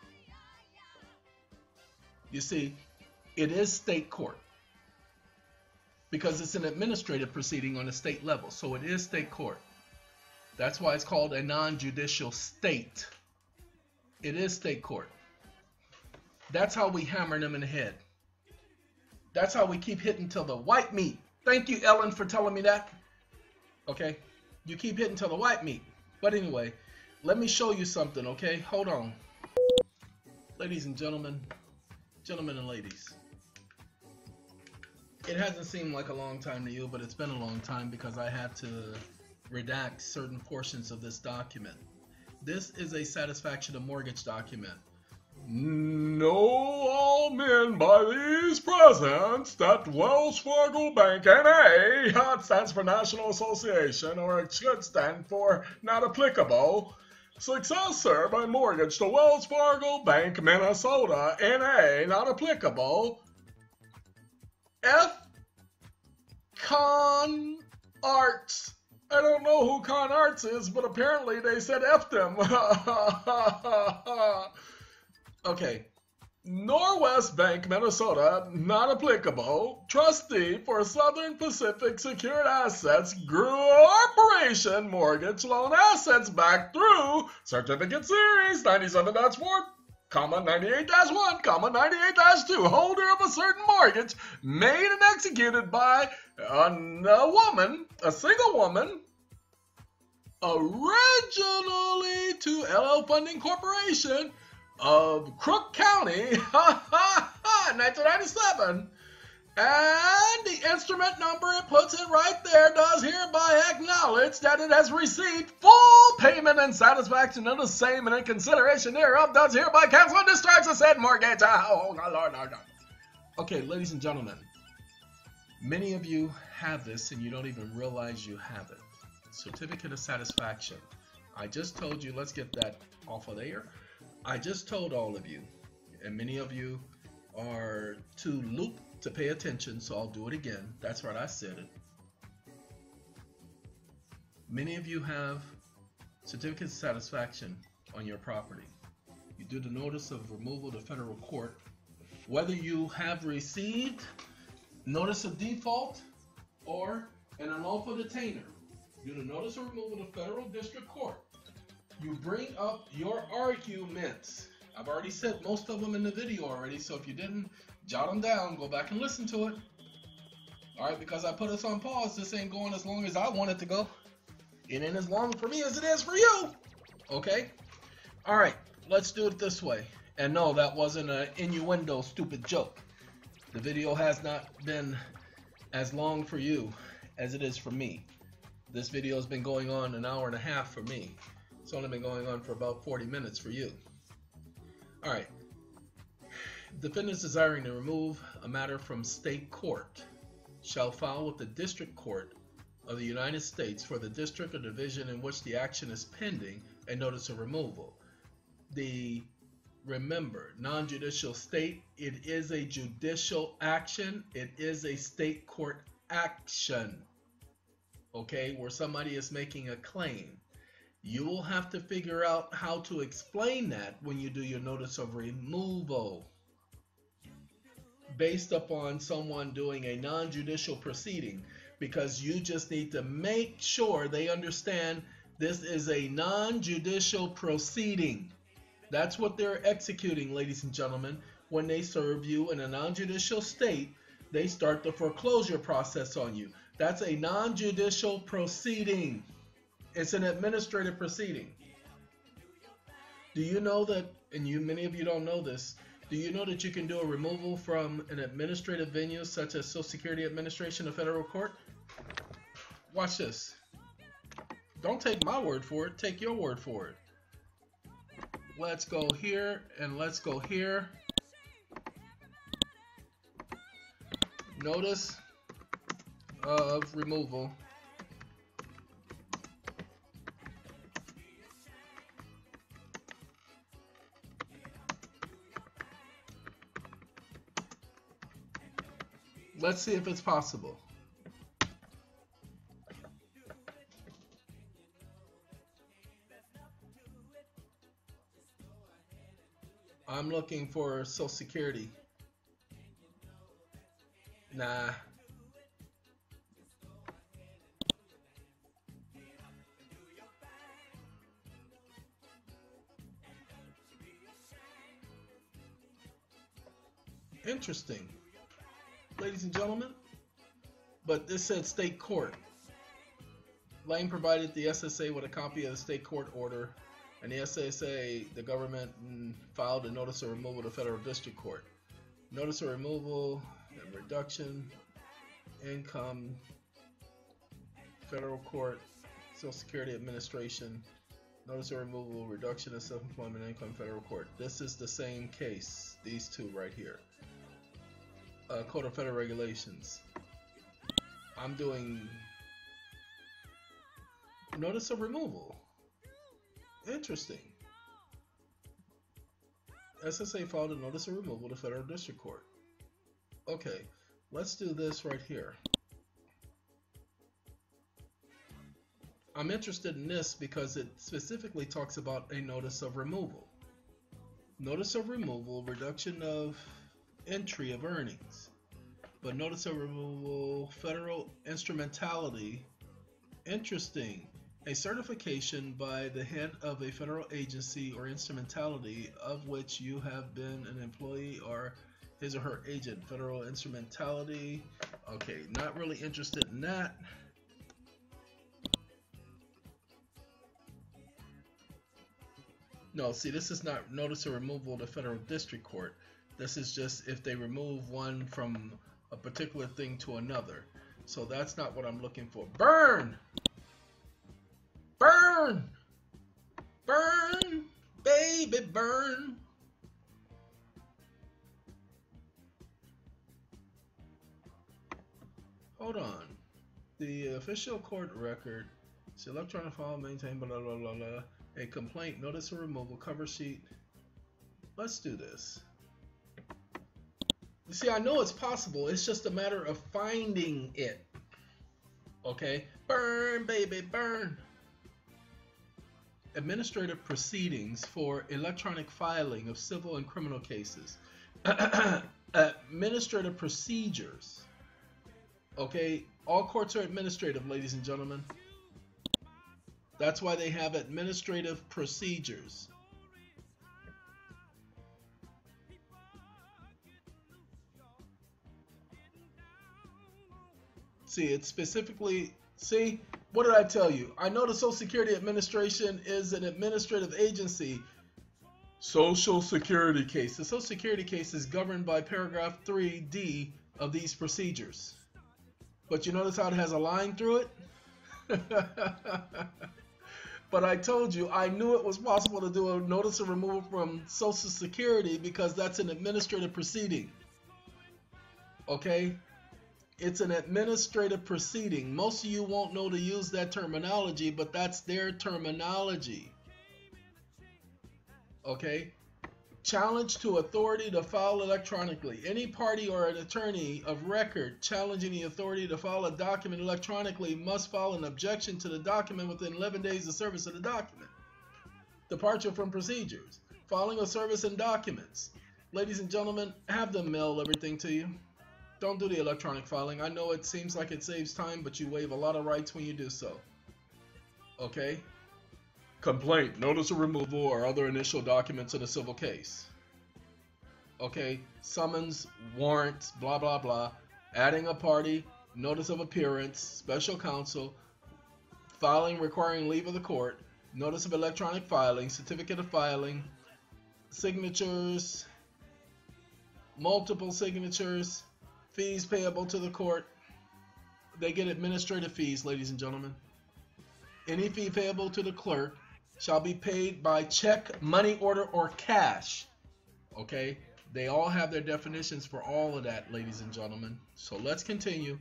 You see, it is state court because it's an administrative proceeding on a state level. So it is state court. That's why it's called a non-judicial state. It is state court. That's how we hammer them in the head. That's how we keep hitting till the white meat. Thank you, Ellen, for telling me that. Okay? You keep hitting till the white meat. But anyway, let me show you something, okay? Hold on. Ladies and gentlemen, gentlemen and ladies. It hasn't seemed like a long time to you, but it's been a long time because I had to redact certain portions of this document. This is a satisfaction of mortgage document. Know all men by these presents that Wells Fargo Bank N A, that stands for National Association, or it should stand for not applicable, successor by mortgage to Wells Fargo Bank, Minnesota, N A, not applicable, F. Con Arts. I don't know who Con Arts is, but apparently they said F them. Okay. Norwest Bank, Minnesota, not applicable. Trustee for Southern Pacific Secured Assets Corporation Mortgage Loan Assets backed through Certificate Series ninety-seven dash four, ninety-eight dash one, ninety-eight dash two, holder of a certain mortgage made and executed by a, a woman, a single woman, originally to L L Funding Corporation of Crook County, nineteen ninety-seven, and the instrument number, it puts it right there, does hereby acknowledge that it has received full payment and satisfaction of the same, and in consideration thereof does hereby cancel and discharge the said mortgage. Oh, Lord, Lord, Lord. Okay, ladies and gentlemen, many of you have this and you don't even realize you have it. Certificate of satisfaction. I just told you, let's get that off of there. I just told all of you, and many of you are too loop to pay attention, so I'll do it again. That's right, I said it. Many of you have certificate of satisfaction on your property. You do the notice of removal to federal court. Whether you have received notice of default or an unlawful detainer, you do the notice of removal to federal district court. You bring up your arguments. I've already said most of them in the video already, so if you didn't, jot them down, go back and listen to it. Alright, because I put us on pause, this ain't going as long as I want it to go. It ain't as long for me as it is for you. Okay? Alright, let's do it this way. And no, that wasn't an innuendo, stupid joke. The video has not been as long for you as it is for me. This video has been going on an hour and a half for me. It's only been going on for about forty minutes for you. Alright. Defendants desiring to remove a matter from state court shall file with the District Court of the United States for the district or division in which the action is pending a notice of removal. The remember, non-judicial state, it is a judicial action. It is a state court action. Okay, where somebody is making a claim. You will have to figure out how to explain that when you do your notice of removal. Based upon someone doing a non-judicial proceeding. because you just need to make sure they understand this is a non-judicial proceeding. That's what they're executing, ladies and gentlemen. When they serve you in a non-judicial state, they start the foreclosure process on you. That's a non-judicial proceeding. It's an administrative proceeding. Do you know that, and you many of you don't know this, do you know that you can do a removal from an administrative venue such as Social Security Administration or federal court? Watch this. Don't take my word for it, take your word for it. Let's go here and let's go here. Notice of removal. Let's see if it's possible. I'm looking for Social Security. Nah. Interesting, ladies and gentlemen. But this said state court. Lane provided the S S A with a copy of the state court order, and the S S A, the government, filed a notice of removal to federal district court. Notice of removal and reduction, income, federal court, Social Security Administration, notice of removal, reduction of self-employment income, federal court. This is the same case, these two right here. Uh, Code of Federal Regulations. I'm doing notice of removal. Interesting. S S A filed a notice of removal to federal district court. Okay, let's do this right here. I'm interested in this because it specifically talks about a notice of removal. Notice of removal, reduction of entry of earnings. But notice of removal, federal instrumentality. Interesting. A certification by the head of a federal agency or instrumentality of which you have been an employee or his or her agent. Federal instrumentality. Okay, not really interested in that. No, see, this is not notice of removal to federal district court. This is just if they remove one from a particular thing to another. So that's not what I'm looking for. Burn! Burn! Burn! Baby, burn! Hold on. The official court record. It's electronic file maintained, blah, blah, blah, blah. A complaint, notice of removal, cover sheet. Let's do this. You see, I know it's possible. It's just a matter of finding it. Okay? Burn, baby, burn. Administrative proceedings for electronic filing of civil and criminal cases. Administrative procedures. Okay? All courts are administrative, ladies and gentlemen. That's why they have administrative procedures. See, it's specifically, see, what did I tell you? I know the Social Security Administration is an administrative agency. Social Security case. The Social Security case is governed by paragraph three D of these procedures. But you notice how it has a line through it? But I told you, I knew it was possible to do a notice of removal from Social Security because that's an administrative proceeding. Okay? It's an administrative proceeding. Most of you won't know to use that terminology, but that's their terminology. Okay? Challenge to authority to file electronically. Any party or an attorney of record challenging the authority to file a document electronically must file an objection to the document within eleven days of service of the document. Departure from procedures. Filing of service and documents. Ladies and gentlemen, have them mail everything to you. Don't do the electronic filing. I know it seems like it saves time, but you waive a lot of rights when you do so. Okay? Complaint, notice of removal, or other initial documents in a civil case. Okay? Summons, warrants, blah, blah, blah. Adding a party, notice of appearance, special counsel, filing requiring leave of the court, notice of electronic filing, certificate of filing, signatures, multiple signatures, fees payable to the court. They get administrative fees, ladies and gentlemen. Any fee payable to the clerk shall be paid by check, money order, or cash. Okay? They all have their definitions for all of that, ladies and gentlemen. So let's continue.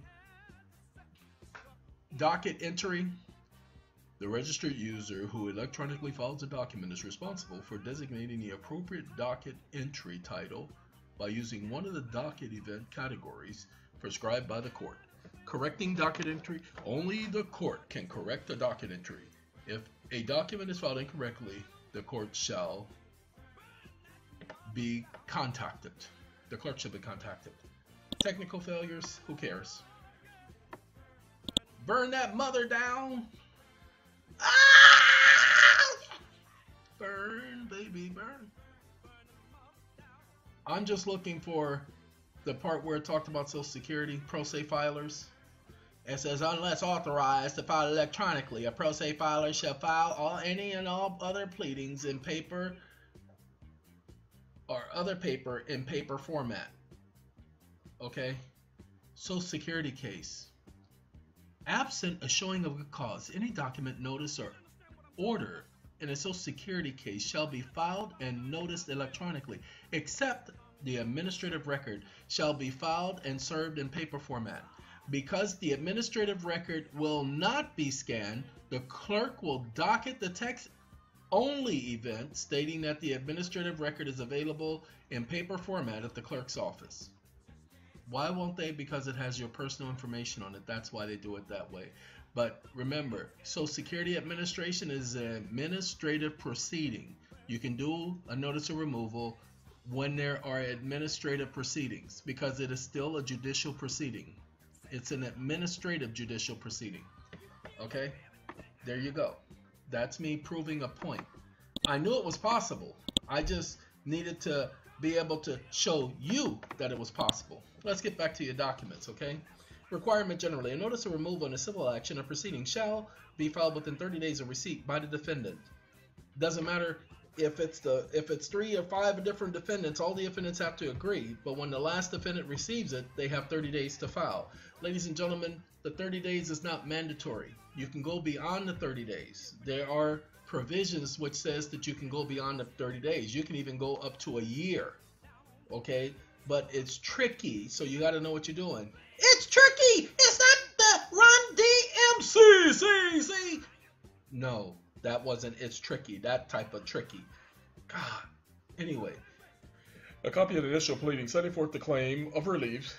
Docket entry. The registered user who electronically files a document is responsible for designating the appropriate docket entry title by using one of the docket event categories prescribed by the court. Correcting docket entry. Only the court can correct a docket entry. If a document is filed incorrectly, the court shall be contacted. The clerk should be contacted. Technical failures, who cares? Burn that mother down. Ah! Burn, baby, burn. I'm just looking for the part where it talked about Social Security, pro se filers. It says, unless authorized to file electronically, a pro se filer shall file all any and all other pleadings in paper or other paper in paper format. Okay? Social Security case. Absent a showing of a cause, any document, notice, or order in a Social Security case shall be filed and noticed electronically, except the administrative record shall be filed and served in paper format. Because the administrative record will not be scanned, the clerk will docket the text-only event stating that the administrative record is available in paper format at the clerk's office. Why won't they? Because it has your personal information on it. That's why they do it that way. But remember, Social Security Administration is an administrative proceeding. You can do a notice of removal when there are administrative proceedings because it is still a judicial proceeding. It's an administrative judicial proceeding. Okay? There you go. That's me proving a point. I knew it was possible. I just needed to be able to show you that it was possible. Let's get back to your documents, okay? Requirement generally. A notice of removal in a civil action or proceeding shall be filed within thirty days of receipt by the defendant. Doesn't matter if it's the if it's three or five different defendants, all the defendants have to agree, but when the last defendant receives it, they have thirty days to file. Ladies and gentlemen, the thirty days is not mandatory. You can go beyond the thirty days. There are provisions which says that you can go beyond the thirty days. You can even go up to a year. Okay? But it's tricky, so you got to know what you're doing. It's tricky. It's not the Run D M C, C, C. No, that wasn't It's Tricky. That type of tricky. God. Anyway. A copy of the initial pleading setting forth the claim of relief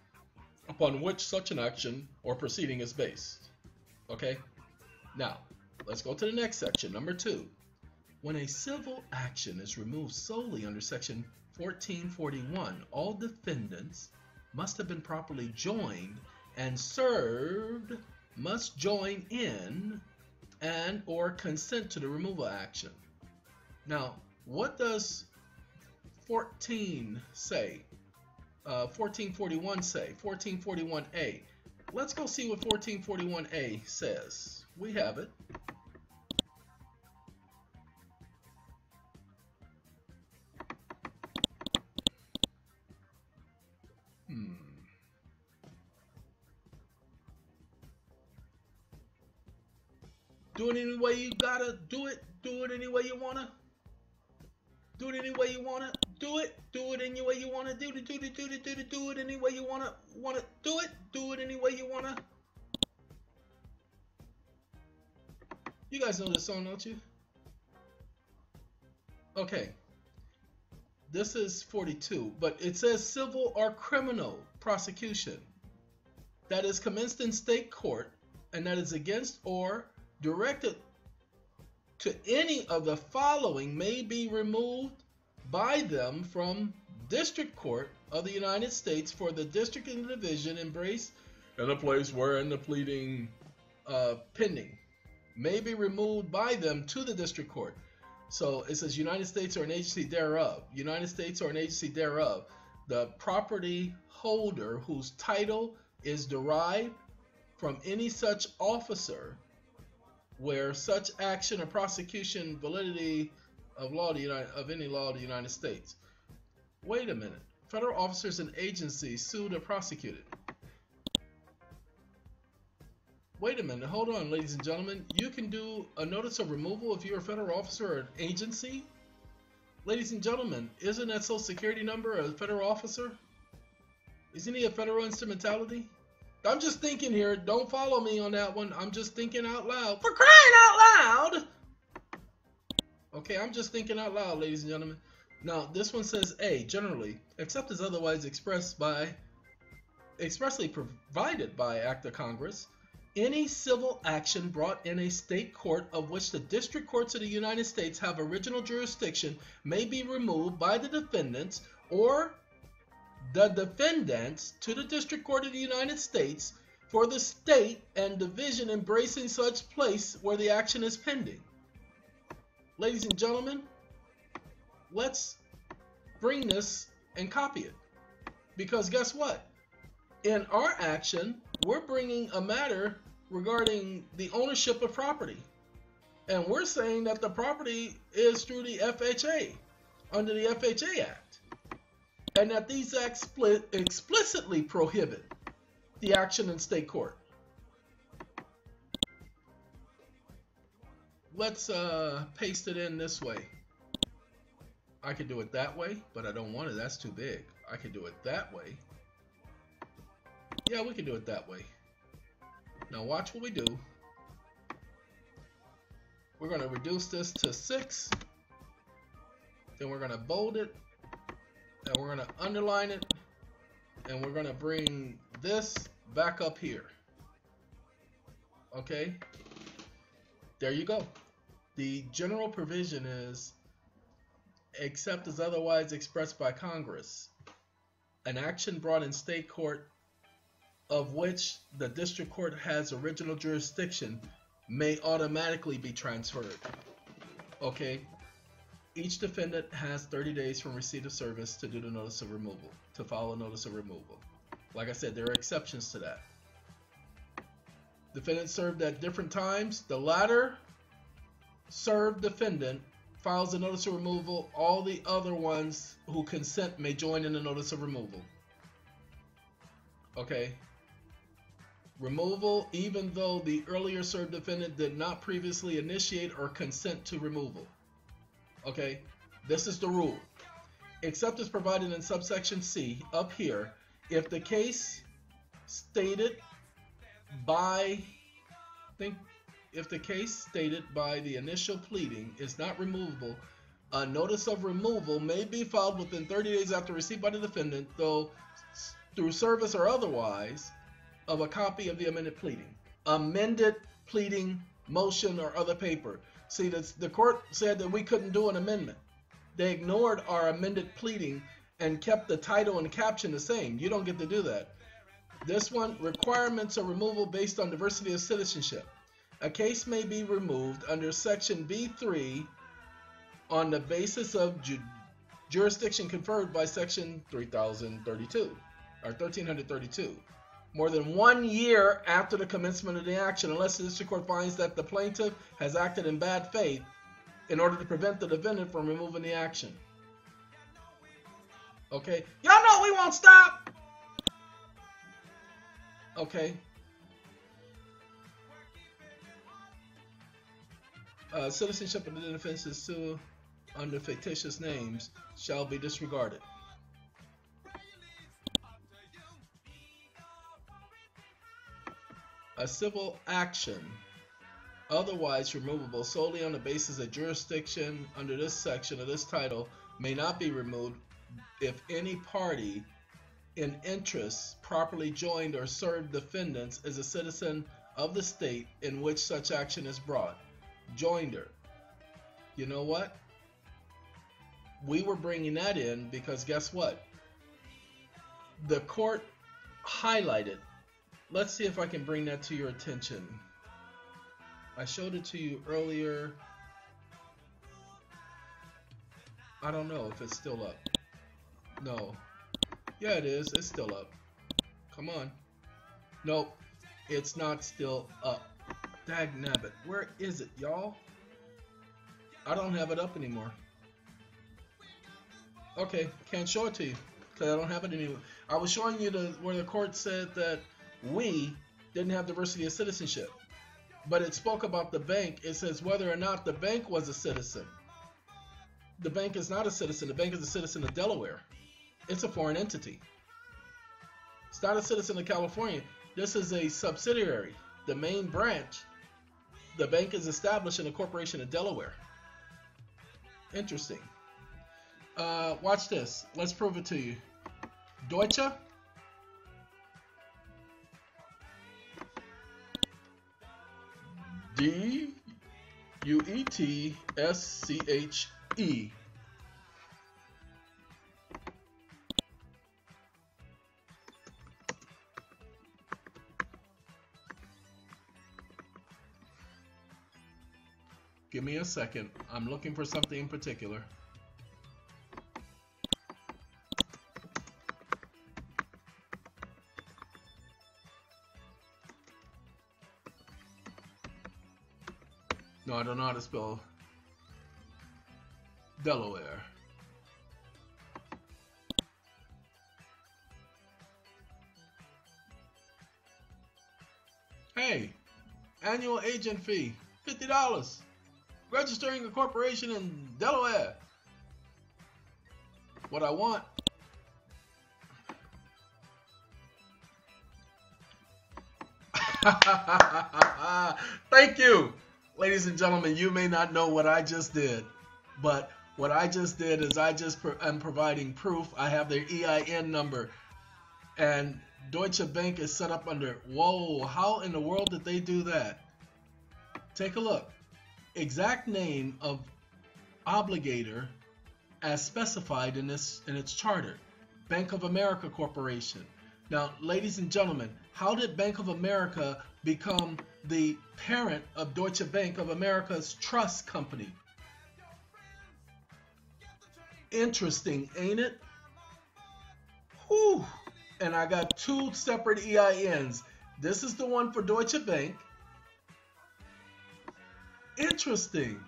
upon which such an action or proceeding is based. Okay? Now, let's go to the next section, number two. When a civil action is removed solely under section fourteen forty-one, all defendants must have been properly joined and served must join in and or consent to the removal action. Now, what does fourteen say? Uh, fourteen forty-one say? fourteen forty-one A. Let's go see what fourteen forty-one A says. We have it. Hmm. Do it any way you gotta do it. Do it any way you wanna. Do it any way you wanna. Do it. Do it any way you wanna. Do it. Do it. Do it. Do it. Do it any way you wanna. Wanna do it. Do it any way you wanna. You guys know this song, don't you? Okay. This is forty-two, but it says civil or criminal prosecution that is commenced in state court and that is against or directed to any of the following may be removed by them from District Court of the United States for the district and division embrace in a place wherein the pleading uh, pending may be removed by them to the district court. So it says United States or an agency thereof. United States or an agency thereof. The property holder whose title is derived from any such officer where such action or prosecution validity of law to United, of any law of the United States. Wait a minute. Federal officers and agencies sued or prosecuted. Wait a minute. Hold on, ladies and gentlemen. You can do a notice of removal if you're a federal officer or an agency? Ladies and gentlemen, isn't that Social Security number a federal officer? Isn't he a federal instrumentality? I'm just thinking here. Don't follow me on that one. I'm just thinking out loud. For crying out loud! Okay, I'm just thinking out loud, ladies and gentlemen. Now, this one says A, generally, except as otherwise expressed by, expressly provided by Act of Congress, any civil action brought in a state court of which the district courts of the United States have original jurisdiction may be removed by the defendants or the defendants to the district court of the United States for the state and division embracing such place where the action is pending. Ladies and gentlemen, let's bring this and copy it. Because guess what? In our action, we're bringing a matter regarding the ownership of property. And we're saying that the property is through the F H A, under the F H A Act. And that these acts split explicitly prohibit the action in state court. Let's uh, paste it in this way. I could do it that way, but I don't want it. That's too big. I could do it that way. Yeah, we can do it that way. Now watch what we do. We're going to reduce this to six. Then we're going to bold it. And we're going to underline it. And we're going to bring this back up here. Okay? There you go. The general provision is, except as otherwise expressed by Congress, an action brought in state court of which the district court has original jurisdiction may automatically be transferred. Okay? Each defendant has thirty days from receipt of service to do the notice of removal, to file a notice of removal. Like I said, there are exceptions to that. Defendant served at different times. The latter served defendant files a notice of removal. All the other ones who consent may join in the notice of removal. Okay? Removal, even though the earlier served defendant did not previously initiate or consent to removal. Okay? This is the rule. Except as provided in subsection C up here, if the case stated by, I think, if the case stated by the initial pleading is not removable, a notice of removal may be filed within thirty days after receipt by the defendant, though through service or otherwise, of a copy of the amended pleading. Amended pleading, motion, or other paper. See, the, the court said that we couldn't do an amendment. They ignored our amended pleading and kept the title and caption the same. You don't get to do that. This one, requirements of removal based on diversity of citizenship. A case may be removed under section B three on the basis of ju jurisdiction conferred by section three thousand thirty-two or thirteen thirty-two. More than one year after the commencement of the action, unless the district court finds that the plaintiff has acted in bad faith in order to prevent the defendant from removing the action. Okay? Y'all know we won't stop! Okay. Uh, citizenship of the defenses sued under fictitious names shall be disregarded. A civil action otherwise removable solely on the basis of jurisdiction under this section of this title may not be removed if any party in interest properly joined or served defendants is a citizen of the state in which such action is brought. Joinder. You know what? we were bringing that in because guess what? The court highlighted. Let's see if I can bring that to your attention. I showed it to you earlier. I don't know if it's still up. No. Yeah, it is. It's still up. Come on. Nope. It's not still up. Dagnabbit. Where is it, y'all? I don't have it up anymore. Okay, can't show it to you because I don't have it anymore. I was showing you the where the court said that we didn't have diversity of citizenship, but it spoke about the bank. It says whether or not the bank was a citizen. The bank is not a citizen. The bank is a citizen of Delaware. It's a foreign entity. It's not a citizen of California. This is a subsidiary. The main branch, the bank is established in a corporation of Delaware. Interesting. Uh, watch this. Let's prove it to you. Deutsche. D U E T S C H E. Give me a second. I'm looking for something in particular. No, I don't know how to spell Delaware. Hey, annual agent fee, fifty dollars. Registering a corporation in Delaware. What I want. Thank you. Ladies and gentlemen, you may not know what I just did, but what I just did is I just pro am providing proof. I have their E I N number, and Deutsche Bank is set up under, whoa, how in the world did they do that? Take a look. Exact name of obligator as specified in this in its charter, Bank of America Corporation. Now, ladies and gentlemen, how did Bank of America become the parent of Deutsche Bank of America's trust company? Interesting, ain't it? Whew. And I got two separate E I Ns. This is the one for Deutsche Bank. Interesting.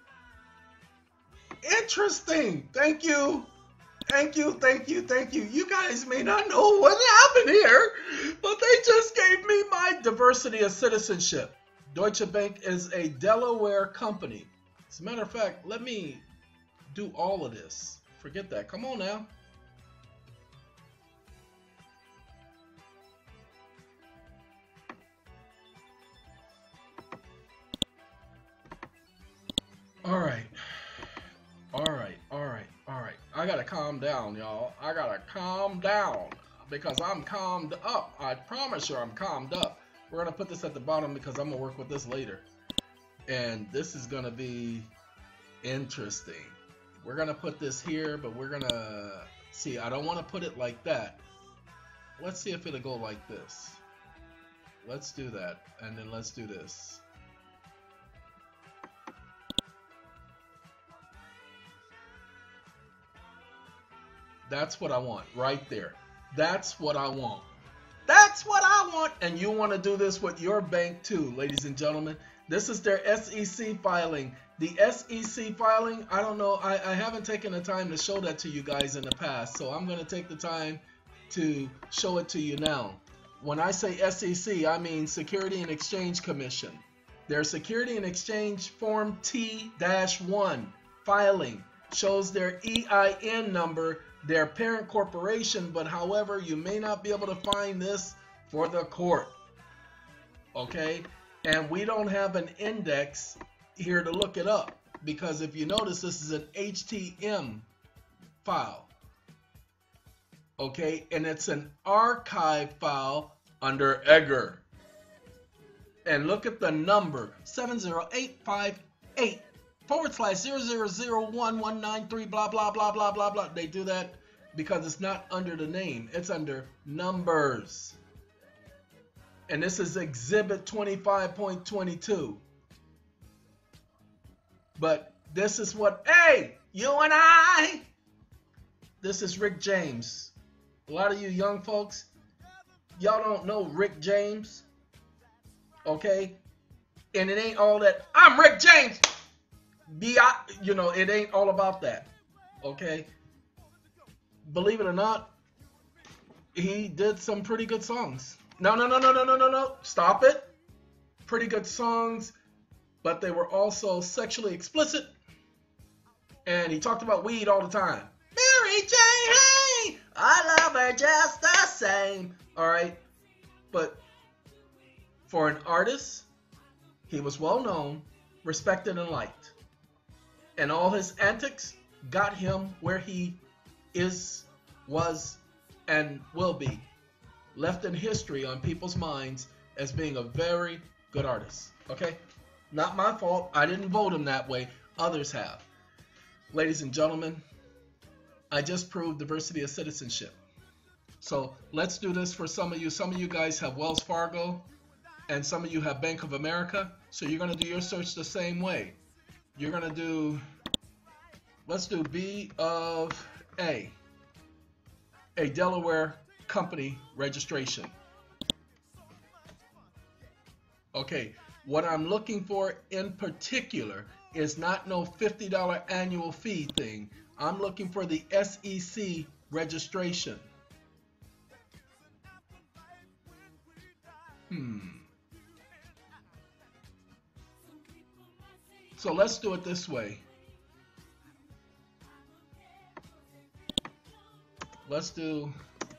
Interesting. Thank you. Thank you. Thank you. Thank you. You guys may not know what happened here, but they just gave me my diversity of citizenship. Deutsche Bank is a Delaware company. As a matter of fact, let me do all of this. Forget that. Come on now. All right. All right. All right. All right. I gotta calm down, y'all. I gotta calm down because I'm calmed up. I promise you I'm calmed up. We're gonna put this at the bottom because I'm gonna work with this later. And this is gonna be interesting. We're gonna put this here, but we're gonna see. I don't want to put it like that. Let's see if it'll go like this. Let's do that, and then let's do this. That's what I want right there. That's what I want. That's what I want. And you want to do this with your bank too, ladies and gentlemen. This is their S E C filing. The S E C filing, I don't know. I, I haven't taken the time to show that to you guys in the past. So I'm going to take the time to show it to you now. When I say S E C, I mean Security and Exchange Commission. Their Security and Exchange Form T one filing shows their E I N number, their parent corporation, but however, you may not be able to find this for the court. Okay? And we don't have an index here to look it up because if you notice, this is an H T M file. Okay? And it's an archive file under Edgar. And look at the number seven zero eight five eight forward slash zero zero zero one one nine three blah blah blah blah blah blah. They do that because it's not under the name, it's under numbers. And this is exhibit twenty-five point two two. But this is what, hey, you and I, this is Rick James. A lot of you young folks, y'all don't know Rick James, okay? And it ain't all that, I'm Rick James. Be, you know, it ain't all about that, okay? Believe it or not, he did some pretty good songs. No, no, no, no, no, no, no, no. Stop it. Pretty good songs, but they were also sexually explicit. And he talked about weed all the time. Mary Jane, hey, I love her just the same. All right. But for an artist, he was well known, respected, and liked. And all his antics got him where he is, was, and will be. Left in history on people's minds as being a very good artist. Okay? Not my fault. I didn't vote him that way. Others have. Ladies and gentlemen, I just proved diversity of citizenship. So let's do this for some of you. Some of you guys have Wells Fargo and some of you have Bank of America. So you're going to do your search the same way. You're going to do, let's do B of A, a Delaware company registration. Okay, what I'm looking for in particular is not no fifty dollar annual fee thing. I'm looking for the S E C registration. Hmm. So let's do it this way. Let's do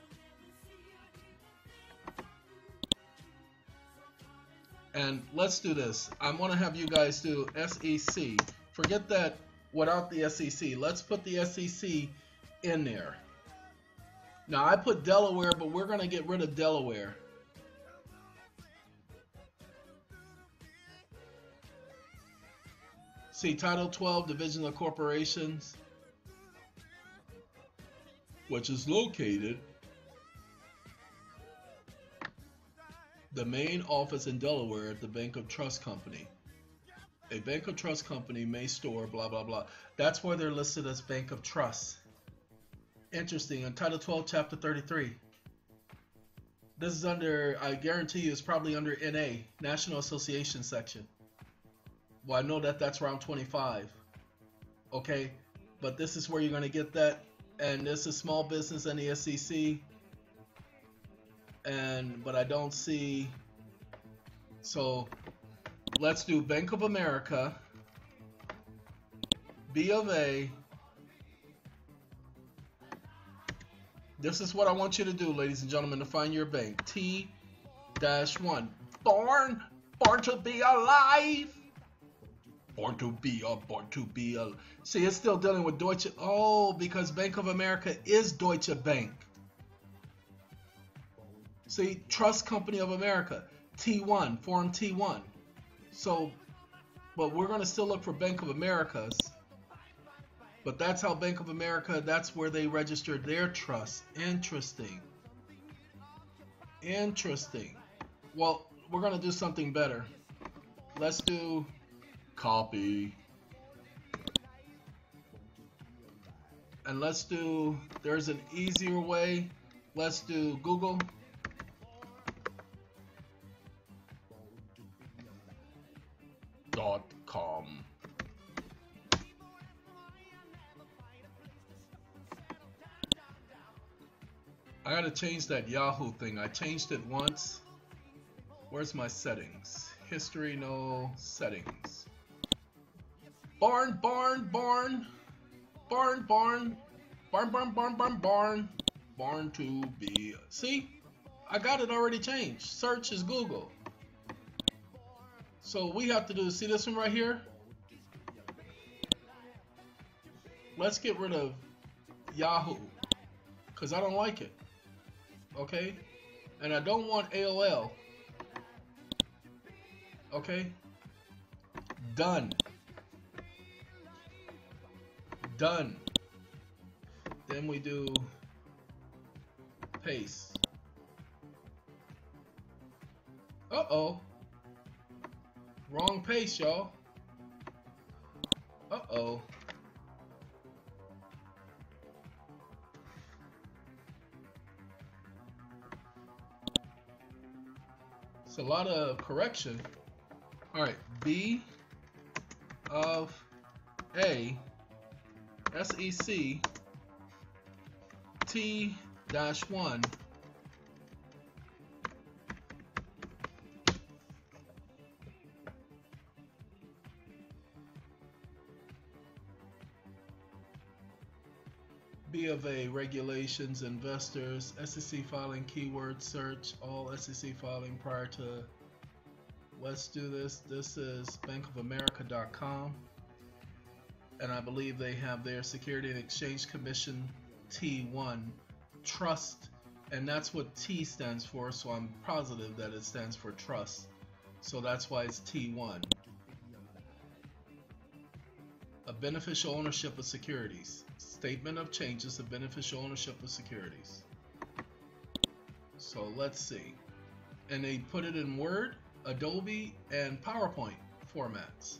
And let's do this. I want to have you guys do S E C. Forget that without the S E C. Let's put the S E C in there. Now I put Delaware, but we're going to get rid of Delaware. See, Title twelve, Division of Corporations, which is located the main office in Delaware at the Bank of Trust Company. A Bank of Trust Company may store blah blah blah. That's where they're listed as Bank of Trust. Interesting. On Title twelve, Chapter thirty-three. This is under, I guarantee you, it's probably under N A, National Association section. Well, I know that that's around twenty-five. Okay, but this is where you're going to get that. And this is small business and the S E C. And but I don't see, so let's do Bank of America, B of A. This is what I want you to do, ladies and gentlemen, to find your bank. T dash one. Born, born to be alive. Born to be a, born to be a. See, it's still dealing with Deutsche. Oh, because Bank of America is Deutsche Bank. See, Trust Company of America, T one, Form T one. So, but we're going to still look for Bank of America's. But that's how Bank of America, that's where they registered their trust. Interesting. Interesting. Well, we're going to do something better. Let's do copy. And let's do, there's an easier way. Let's do Google. Dot com. I gotta change that Yahoo thing. I changed it once. Where's my settings? History, no settings. Barn, barn, barn. Barn, barn. Barn, barn, barn, barn, barn. Barn to be. See? I got it already changed. Search is Google. So we have to do, see this one right here? Let's get rid of Yahoo, because I don't like it. Okay? And I don't want A O L. Okay? Done. Done. Then we do paste. Uh-oh. Wrong paste, y'all. Uh-oh. It's a lot of correction. All right, B of A, S E C, T dash one, B of A, regulations, investors, S E C filing, keyword search, all S E C filing prior to, let's do this. This is bank of america dot com, and I believe they have their Security and Exchange Commission T one trust, and that's what T stands for, so I'm positive that it stands for trust, so that's why it's T one. A beneficial ownership of securities. Statement of changes of beneficial ownership of securities. So let's see. And they put it in Word, Adobe, and PowerPoint formats.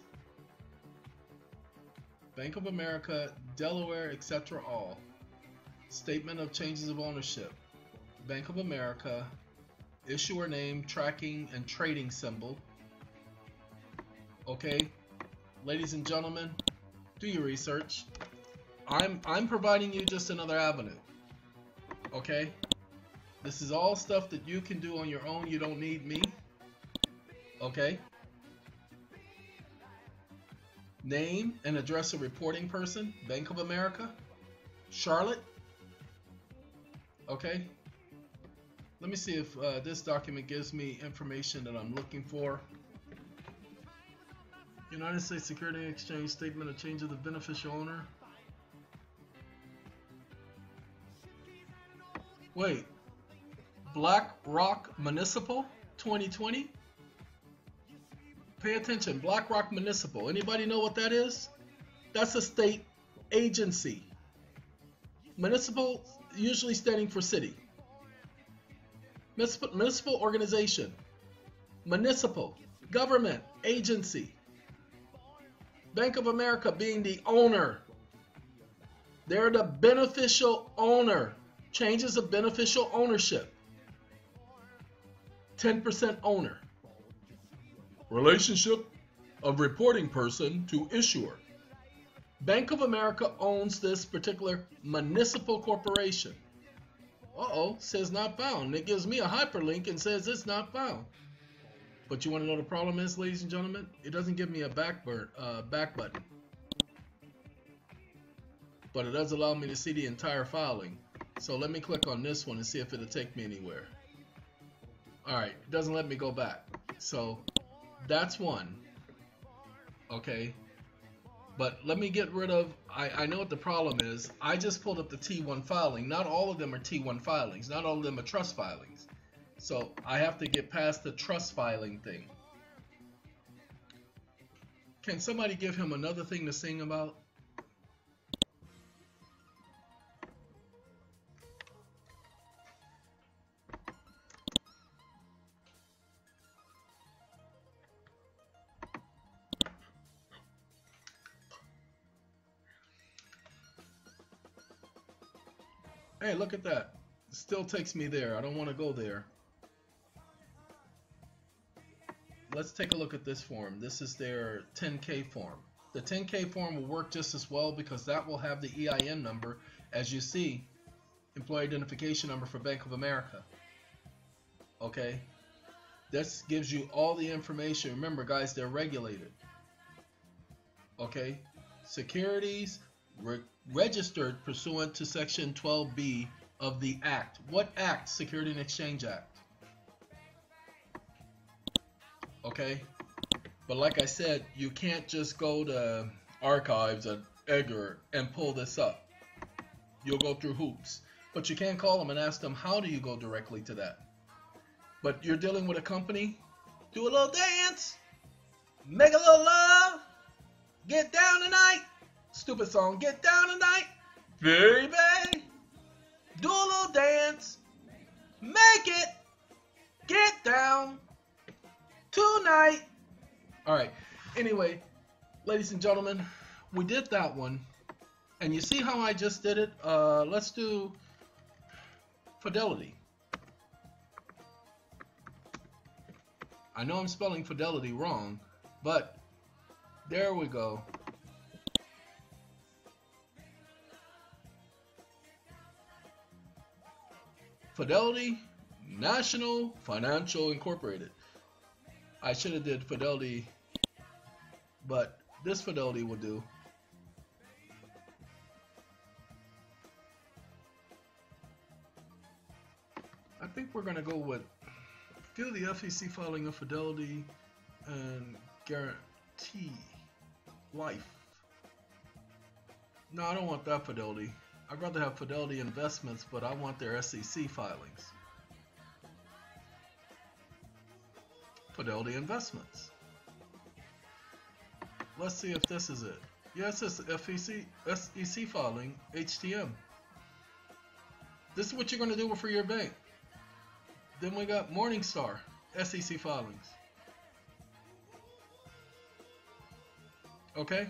Bank of America, Delaware, et cetera all. Statement of changes of ownership. Bank of America, issuer name, tracking, and trading symbol. Okay, ladies and gentlemen, do your research. I'm I'm providing you just another avenue. Okay? This is all stuff that you can do on your own. You don't need me. Okay? Name and address of reporting person, Bank of America, Charlotte. Okay? Let me see if uh, this document gives me information that I'm looking for. United States Security and Exchange Statement of Change of the Beneficial Owner. Wait, Black Rock Municipal twenty twenty? Pay attention, Black Rock Municipal. Anybody know what that is? That's a state agency. Municipal usually standing for city. Municipal, municipal organization. Municipal, government, agency. Bank of America being the owner. They're the beneficial owner. Changes of beneficial ownership. ten percent owner. Relationship of reporting person to issuer. Bank of America owns this particular municipal corporation. Uh-oh, says not found. It gives me a hyperlink and says it's not found. But you want to know the problem is, ladies and gentlemen? It doesn't give me a back, bur uh, back button. But it does allow me to see the entire filing. So let me click on this one and see if it'll take me anywhere. Alright, it doesn't let me go back. So that's one. Okay. But let me get rid of, I, I know what the problem is. I just pulled up the T one filing. Not all of them are T one filings. Not all of them are trust filings. So I have to get past the trust filing thing. Can somebody give him another thing to sing about? Hey, look at that. It still takes me there. I don't want to go there. Let's take a look at this form. This is their ten K form. The ten K form will work just as well because that will have the E I N number, as you see, employee identification number for Bank of America. Okay? This gives you all the information. Remember, guys, they're regulated. Okay? Securities re registered pursuant to Section twelve B of the Act. What Act? Security and Exchange Act. Okay, but like I said, you can't just go to archives at Edgar and pull this up. You'll go through hoops. But you can call them and ask them, how do you go directly to that? But you're dealing with a company, do a little dance, make a little love, get down tonight, stupid song. Get down tonight, baby. Do a little dance. Make it. Get down tonight. All right. Anyway, ladies and gentlemen, we did that one. And you see how I just did it? Uh, let's do fidelity. I know I'm spelling fidelity wrong, but there we go. Fidelity National Financial Incorporated. I should have did Fidelity, but this Fidelity will do. I think we're gonna go with do the F E C filing of Fidelity and Guarantee Life. No, I don't want that Fidelity. I'd rather have Fidelity Investments, but I want their S E C filings. Fidelity Investments. Let's see if this is it. Yes, it's F E C S E C filing, H T M. This is what you're going to do for your bank. Then we got Morningstar, S E C filings. Okay?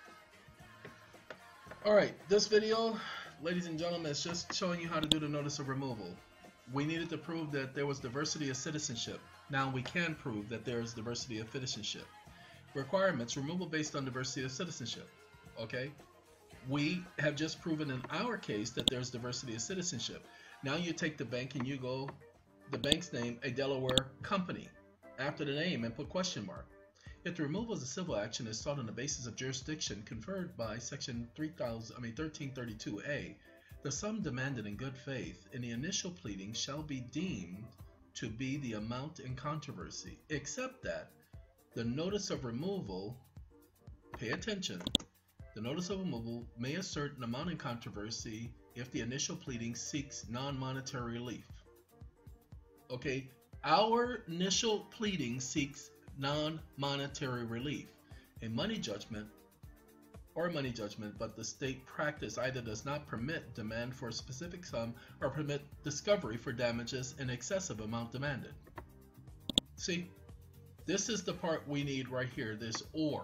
Alright, this video, ladies and gentlemen, is just showing you how to do the notice of removal. We needed to prove that there was diversity of citizenship. Now we can prove that there is diversity of citizenship. Requirements, removal based on diversity of citizenship. Okay? We have just proven in our case that there's diversity of citizenship. Now you take the bank and you go, the bank's name, a Delaware company, after the name and put question mark. If the removal is a civil action is sought on the basis of jurisdiction conferred by section three thousand, I mean thirteen thirty-two A, the sum demanded in good faith in the initial pleading shall be deemed to be the amount in controversy, except that the notice of removal, pay attention, the notice of removal may assert an amount in controversy if the initial pleading seeks non-monetary relief. Okay, our initial pleading seeks non-monetary relief, a money judgment or money judgment, but the state practice either does not permit demand for a specific sum or permit discovery for damages in excess of amount demanded. See, this is the part we need right here, this or.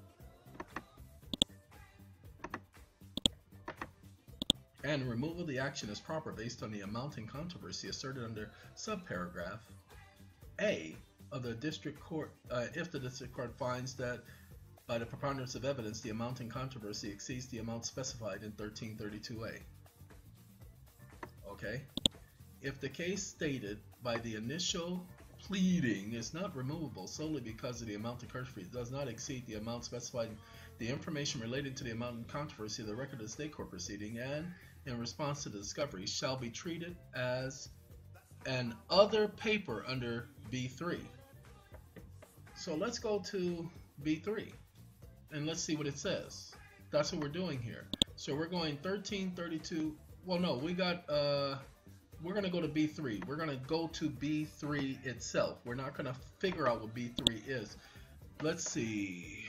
And removal of the action is proper based on the amount in controversy asserted under subparagraph A of the district court, uh, if the district court finds that by the preponderance of evidence the amount in controversy exceeds the amount specified in thirteen thirty-two A. Okay? If the case stated by the initial pleading is not removable solely because of the amount in controversy does not exceed the amount specified in the information relating to the amount in controversy of the record of the state court proceeding and in response to the discovery shall be treated as an other paper under B three. So let's go to B three and let's see what it says. That's what we're doing here. So we're going thirteen thirty-two. Well, no, we got uh we're gonna go to B three. We're gonna go to B three itself. We're not gonna figure out what B three is. Let's see.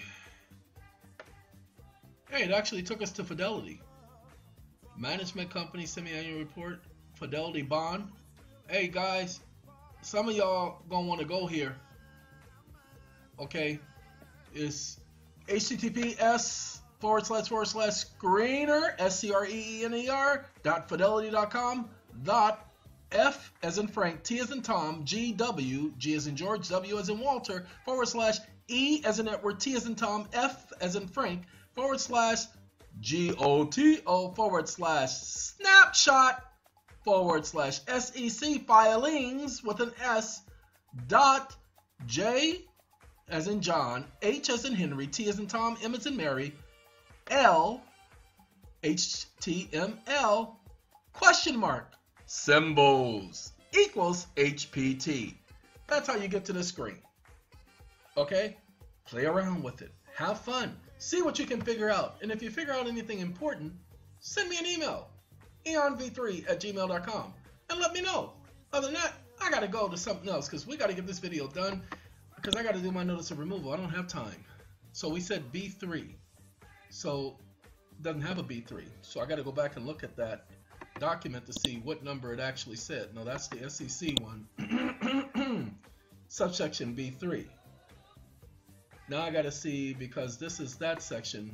Hey, it actually took us to Fidelity. Management company semi-annual report, Fidelity bond. Hey guys, some of y'all gonna want to go here. Okay, it's H T T P S forward slash forward slash screener S C R E E N E R dot fidelity dot com dot F as in Frank, T as in Tom, G W, G as in George, W as in Walter, forward slash E as in Edward, T as in Tom, F as in Frank, forward slash G O T O forward slash snapshot forward slash S E C filings with an S dot J as in John, H as in Henry, T as in Tom, M as in Mary, L, H T M L, question mark, symbols, equals H P T. That's how you get to the screen. Okay? Play around with it. Have fun. See what you can figure out. And if you figure out anything important, send me an email. eon v three at gmail dot com and let me know. Other than that, I got to go to something else because we got to get this video done because I got to do my notice of removal. I don't have time. So we said B three. So doesn't have a B three. So I got to go back and look at that document to see what number it actually said. No, that's the S E C one. Subsection B three. Now I got to see, because this is that section.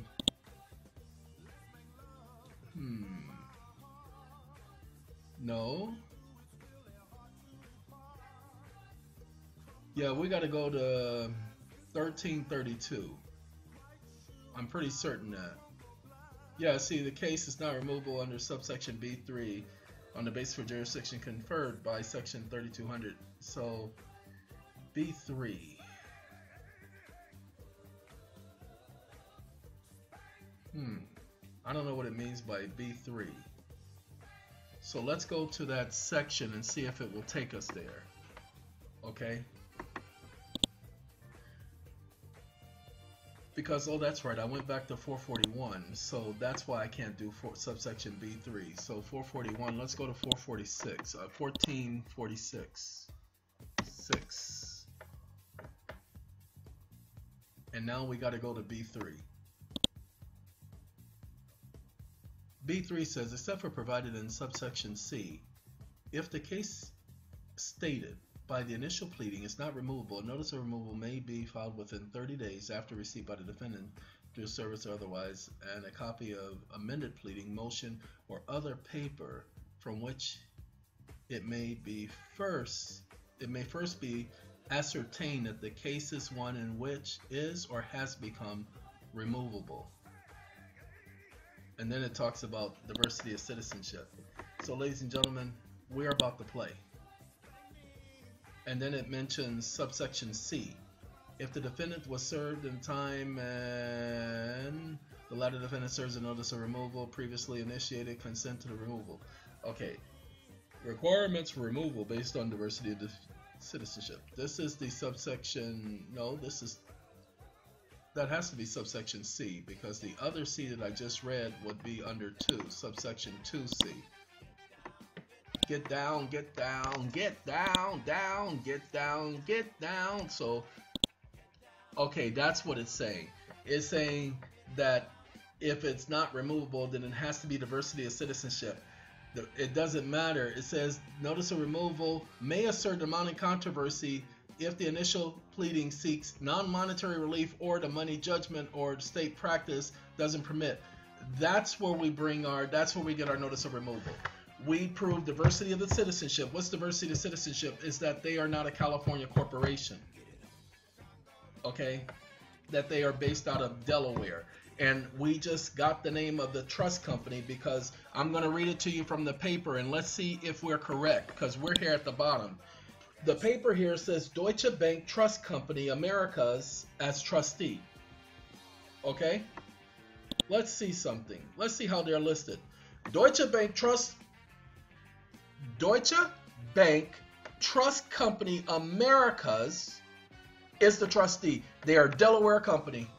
Hmm. No. Yeah, we got to go to thirteen thirty-two. I'm pretty certain that. Yeah, see, the case is not removable under subsection B three on the basis for jurisdiction conferred by section thirty-two hundred. So, B three. Hmm. I don't know what it means by B three. So let's go to that section and see if it will take us there. Okay? Because, oh, that's right, I went back to four forty-one, so that's why I can't do four, subsection B three. So four forty-one, let's go to four forty-six, uh, fourteen forty-six, six. And now we got to go to B three. B three says, except for provided in subsection C, if the case stated by the initial pleading is not removable, a notice of removal may be filed within thirty days after receipt by the defendant through service or otherwise, and a copy of amended pleading, motion, or other paper from which it may be first, it may first be ascertained that the case is one in which is or has become removable. And then it talks about diversity of citizenship. So, ladies and gentlemen, we're about to play. And then it mentions subsection C. If the defendant was served in time and the latter defendant serves a notice of removal, previously initiated consent to the removal. Okay. Requirements for removal based on diversity of citizenship. This is the subsection, no, this is, that has to be subsection C, because the other C that I just read would be under two, subsection two C. Get down, get down, get down, down, get down, get down. So, okay, that's what it's saying. It's saying that if it's not removable, then it has to be diversity of citizenship. It doesn't matter. It says notice of removal may assert the amount in controversy if the initial pleading seeks non-monetary relief or the money judgment or state practice doesn't permit. That's where we bring our, that's where we get our notice of removal. We prove diversity of the citizenship. What's diversity of citizenship? Is that they are not a California corporation. Okay? That they are based out of Delaware. And we just got the name of the trust company because I'm going to read it to you from the paper and let's see if we're correct, because we're here at the bottom. The paper here says Deutsche Bank Trust Company Americas as trustee. Okay? Let's see something. Let's see how they're listed. Deutsche Bank Trust Deutsche Bank Trust Company Americas is the trustee. They are a Delaware company.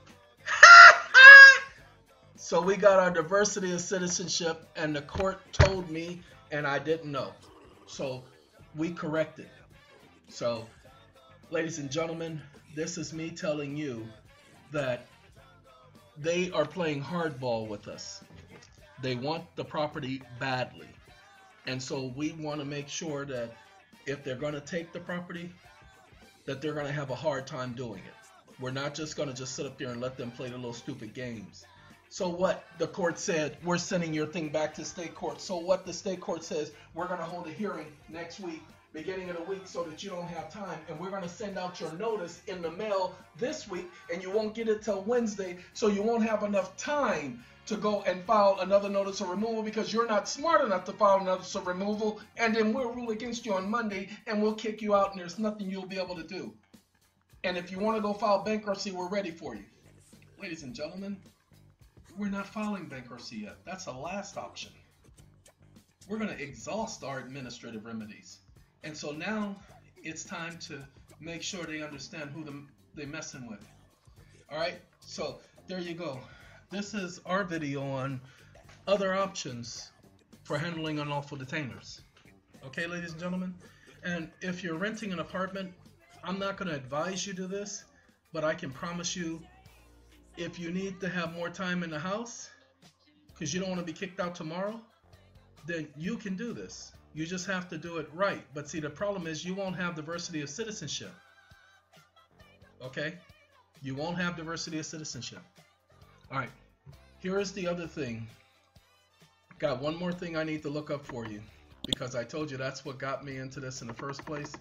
So we got our diversity of citizenship, and the court told me, and I didn't know. So we corrected. So, ladies and gentlemen, this is me telling you that they are playing hardball with us. They want the property badly. And so we want to make sure that if they're going to take the property, that they're going to have a hard time doing it. We're not just going to just sit up there and let them play the little stupid games. So what the court said, we're sending your thing back to state court. So what the state court says, we're going to hold a hearing next week, beginning of the week, so that you don't have time. And we're going to send out your notice in the mail this week, and you won't get it till Wednesday, so you won't have enough time to go and file another notice of removal because you're not smart enough to file a notice of removal, and then we'll rule against you on Monday, and we'll kick you out, and there's nothing you'll be able to do. And if you want to go file bankruptcy, we're ready for you. Ladies and gentlemen, we're not filing bankruptcy yet. That's the last option. We're going to exhaust our administrative remedies. And so now it's time to make sure they understand who they're messing with. All right, so there you go. This is our video on other options for handling unlawful detainers. Okay, ladies and gentlemen? And if you're renting an apartment, I'm not going to advise you to this, but I can promise you, if you need to have more time in the house, because you don't want to be kicked out tomorrow, then you can do this. You just have to do it right. But see, the problem is you won't have diversity of citizenship. Okay? You won't have diversity of citizenship. All right. Here is the other thing. Got one more thing I need to look up for you, because I told you that's what got me into this in the first place.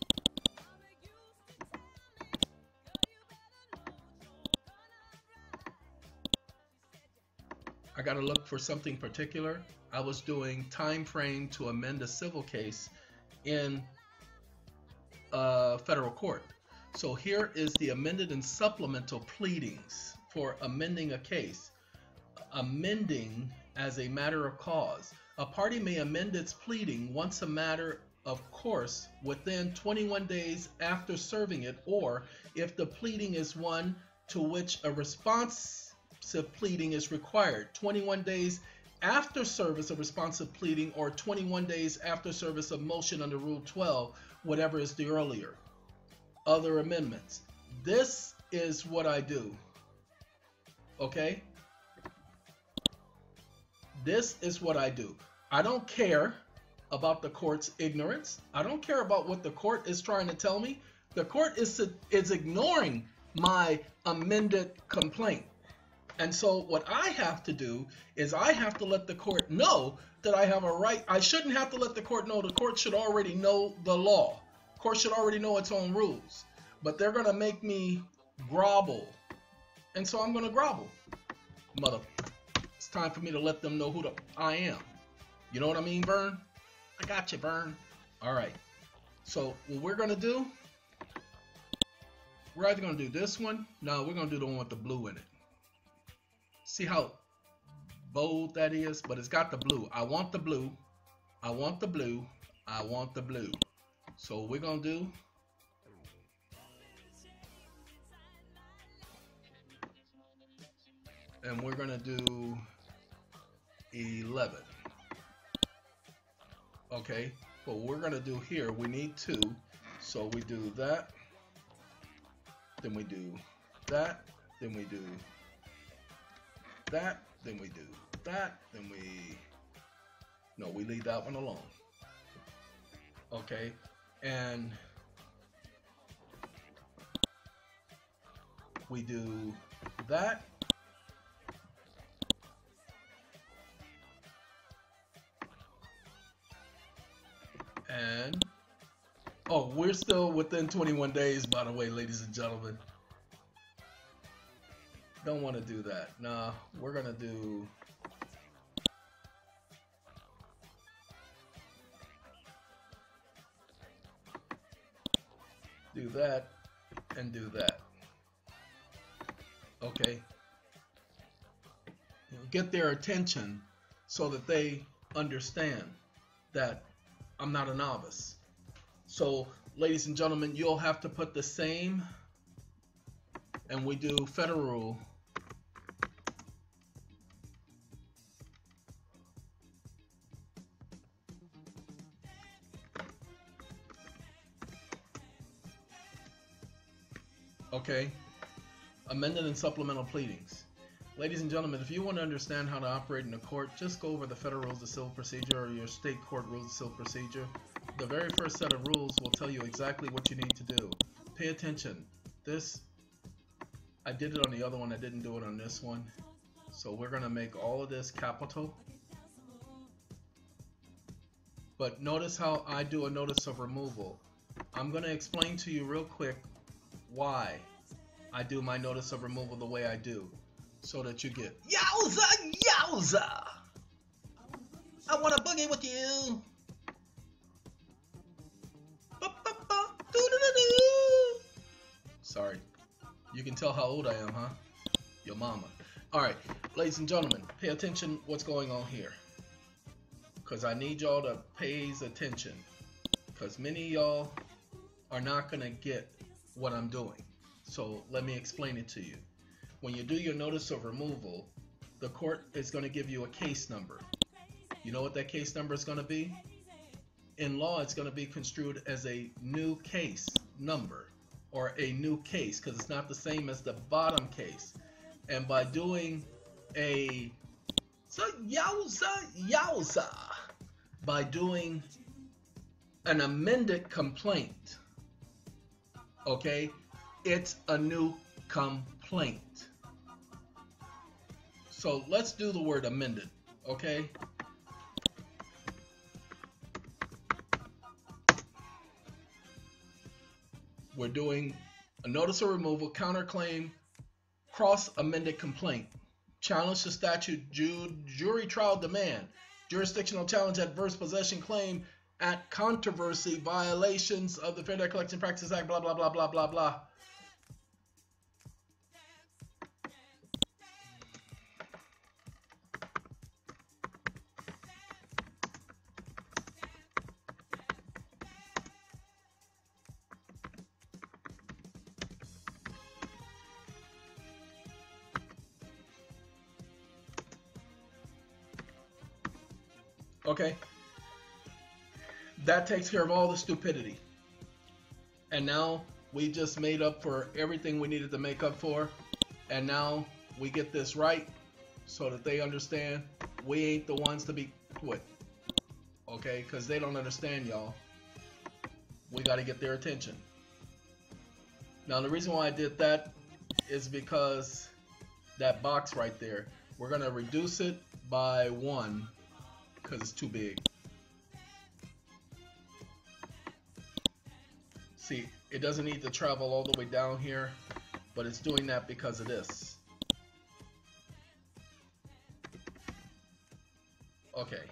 I got to look for something particular. I was doing time frame to amend a civil case in uh, federal court. So here is the amended and supplemental pleadings for amending a case. Amending as a matter of cause. A party may amend its pleading once a matter of course within twenty-one days after serving it, or if the pleading is one to which a responsive pleading is required, twenty-one days after service of responsive pleading, or twenty-one days after service of motion under Rule twelve, whatever is the earlier. Other amendments. This is what I do. Okay? This is what I do. I don't care about the court's ignorance. I don't care about what the court is trying to tell me. The court is, is ignoring my amended complaint. And so what I have to do is I have to let the court know that I have a right. I shouldn't have to let the court know. The court should already know the law. The court should already know its own rules. But they're going to make me grovel. And so I'm going to grovel. Mother. It's time for me to let them know who the I am. You know what I mean, Vern? I got you, Vern. All right. So what we're going to do, we're either going to do this one. No, we're going to do the one with the blue in it. See how bold that is? But it's got the blue. I want the blue. I want the blue. I want the blue. So what we're going to do, and we're going to do eleven. Okay, but what we're going to do here, we need two. So we do that, then we do that, then we do that, then we do that, then we, no, we leave that one alone. Okay, and we do that. And, oh, we're still within twenty-one days, by the way, ladies and gentlemen. Don't want to do that. Nah, we're going to do... do that and do that. Okay. You know, get their attention so that they understand that I'm not a novice. So, ladies and gentlemen, you'll have to put the same, and we do federal. Okay, amended and supplemental pleadings. Ladies and gentlemen, if you want to understand how to operate in a court, just go over the Federal Rules of Civil Procedure or your state court rules of civil procedure. The very first set of rules will tell you exactly what you need to do. Pay attention. This, I did it on the other one, I didn't do it on this one. So we're going to make all of this capital. But notice how I do a notice of removal. I'm going to explain to you real quick why I do my notice of removal the way I do, so that you get yowza yowza. I want to boogie with you. Sorry, you can tell how old I am, huh? Your mama. All right, ladies and gentlemen, pay attention what's going on here, because I need y'all to pay attention, because many of y'all are not gonna get what I'm doing. So let me explain it to you. When you do your notice of removal, the court is going to give you a case number. You know what that case number is going to be? In law, it's going to be construed as a new case number, or a new case, because it's not the same as the bottom case. And by doing a So yowza, yowza. By doing an amended complaint. Okay? It's a new complaint. So let's do the word amended. Okay? We're doing a notice of removal, counterclaim, cross amended complaint. Challenge to statute, ju jury trial demand, jurisdictional challenge, adverse possession claim at controversy, violations of the Fair Debt Collection Practices Act, blah, blah, blah, blah, blah, blah. Okay, that takes care of all the stupidity. And now we just made up for everything we needed to make up for. And now we get this right so that they understand we ain't the ones to be quit. Okay, because they don't understand, y'all. We got to get their attention. Now, the reason why I did that is because that box right there, we're going to reduce it by one. Because it's too big. See, it doesn't need to travel all the way down here, but it's doing that because of this. Okay.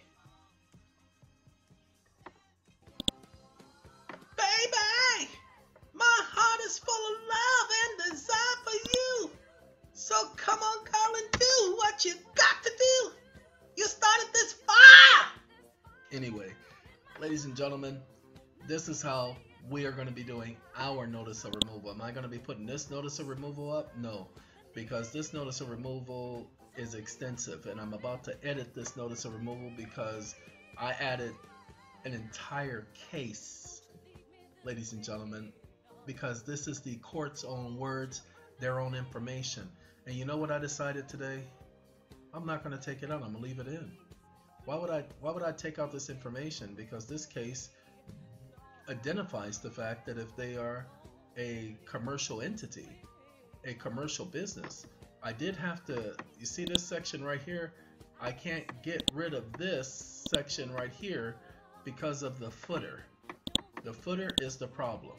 Baby, my heart is full of love and desire for you. So come on, girl, and do what you got to do. You started this fire! Anyway, ladies and gentlemen, this is how we are going to be doing our notice of removal. Am I going to be putting this notice of removal up? No, because this notice of removal is extensive, and I'm about to edit this notice of removal because I added an entire case, ladies and gentlemen, because this is the court's own words, their own information. And you know what I decided today? I'm not going to take it out. I'm going to leave it in. Why would I why would I take out this information? Because this case identifies the fact that if they are a commercial entity, a commercial business, I did have to, you see this section right here, I can't get rid of this section right here because of the footer. The footer is the problem.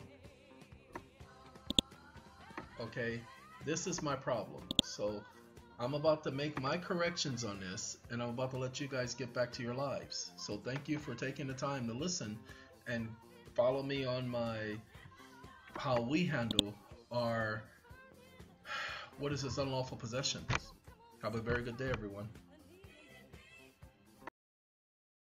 Okay, this is my problem. So I'm about to make my corrections on this, and I'm about to let you guys get back to your lives. So thank you for taking the time to listen and follow me on my how we handle our what is this unlawful possessions. Have a very good day, everyone.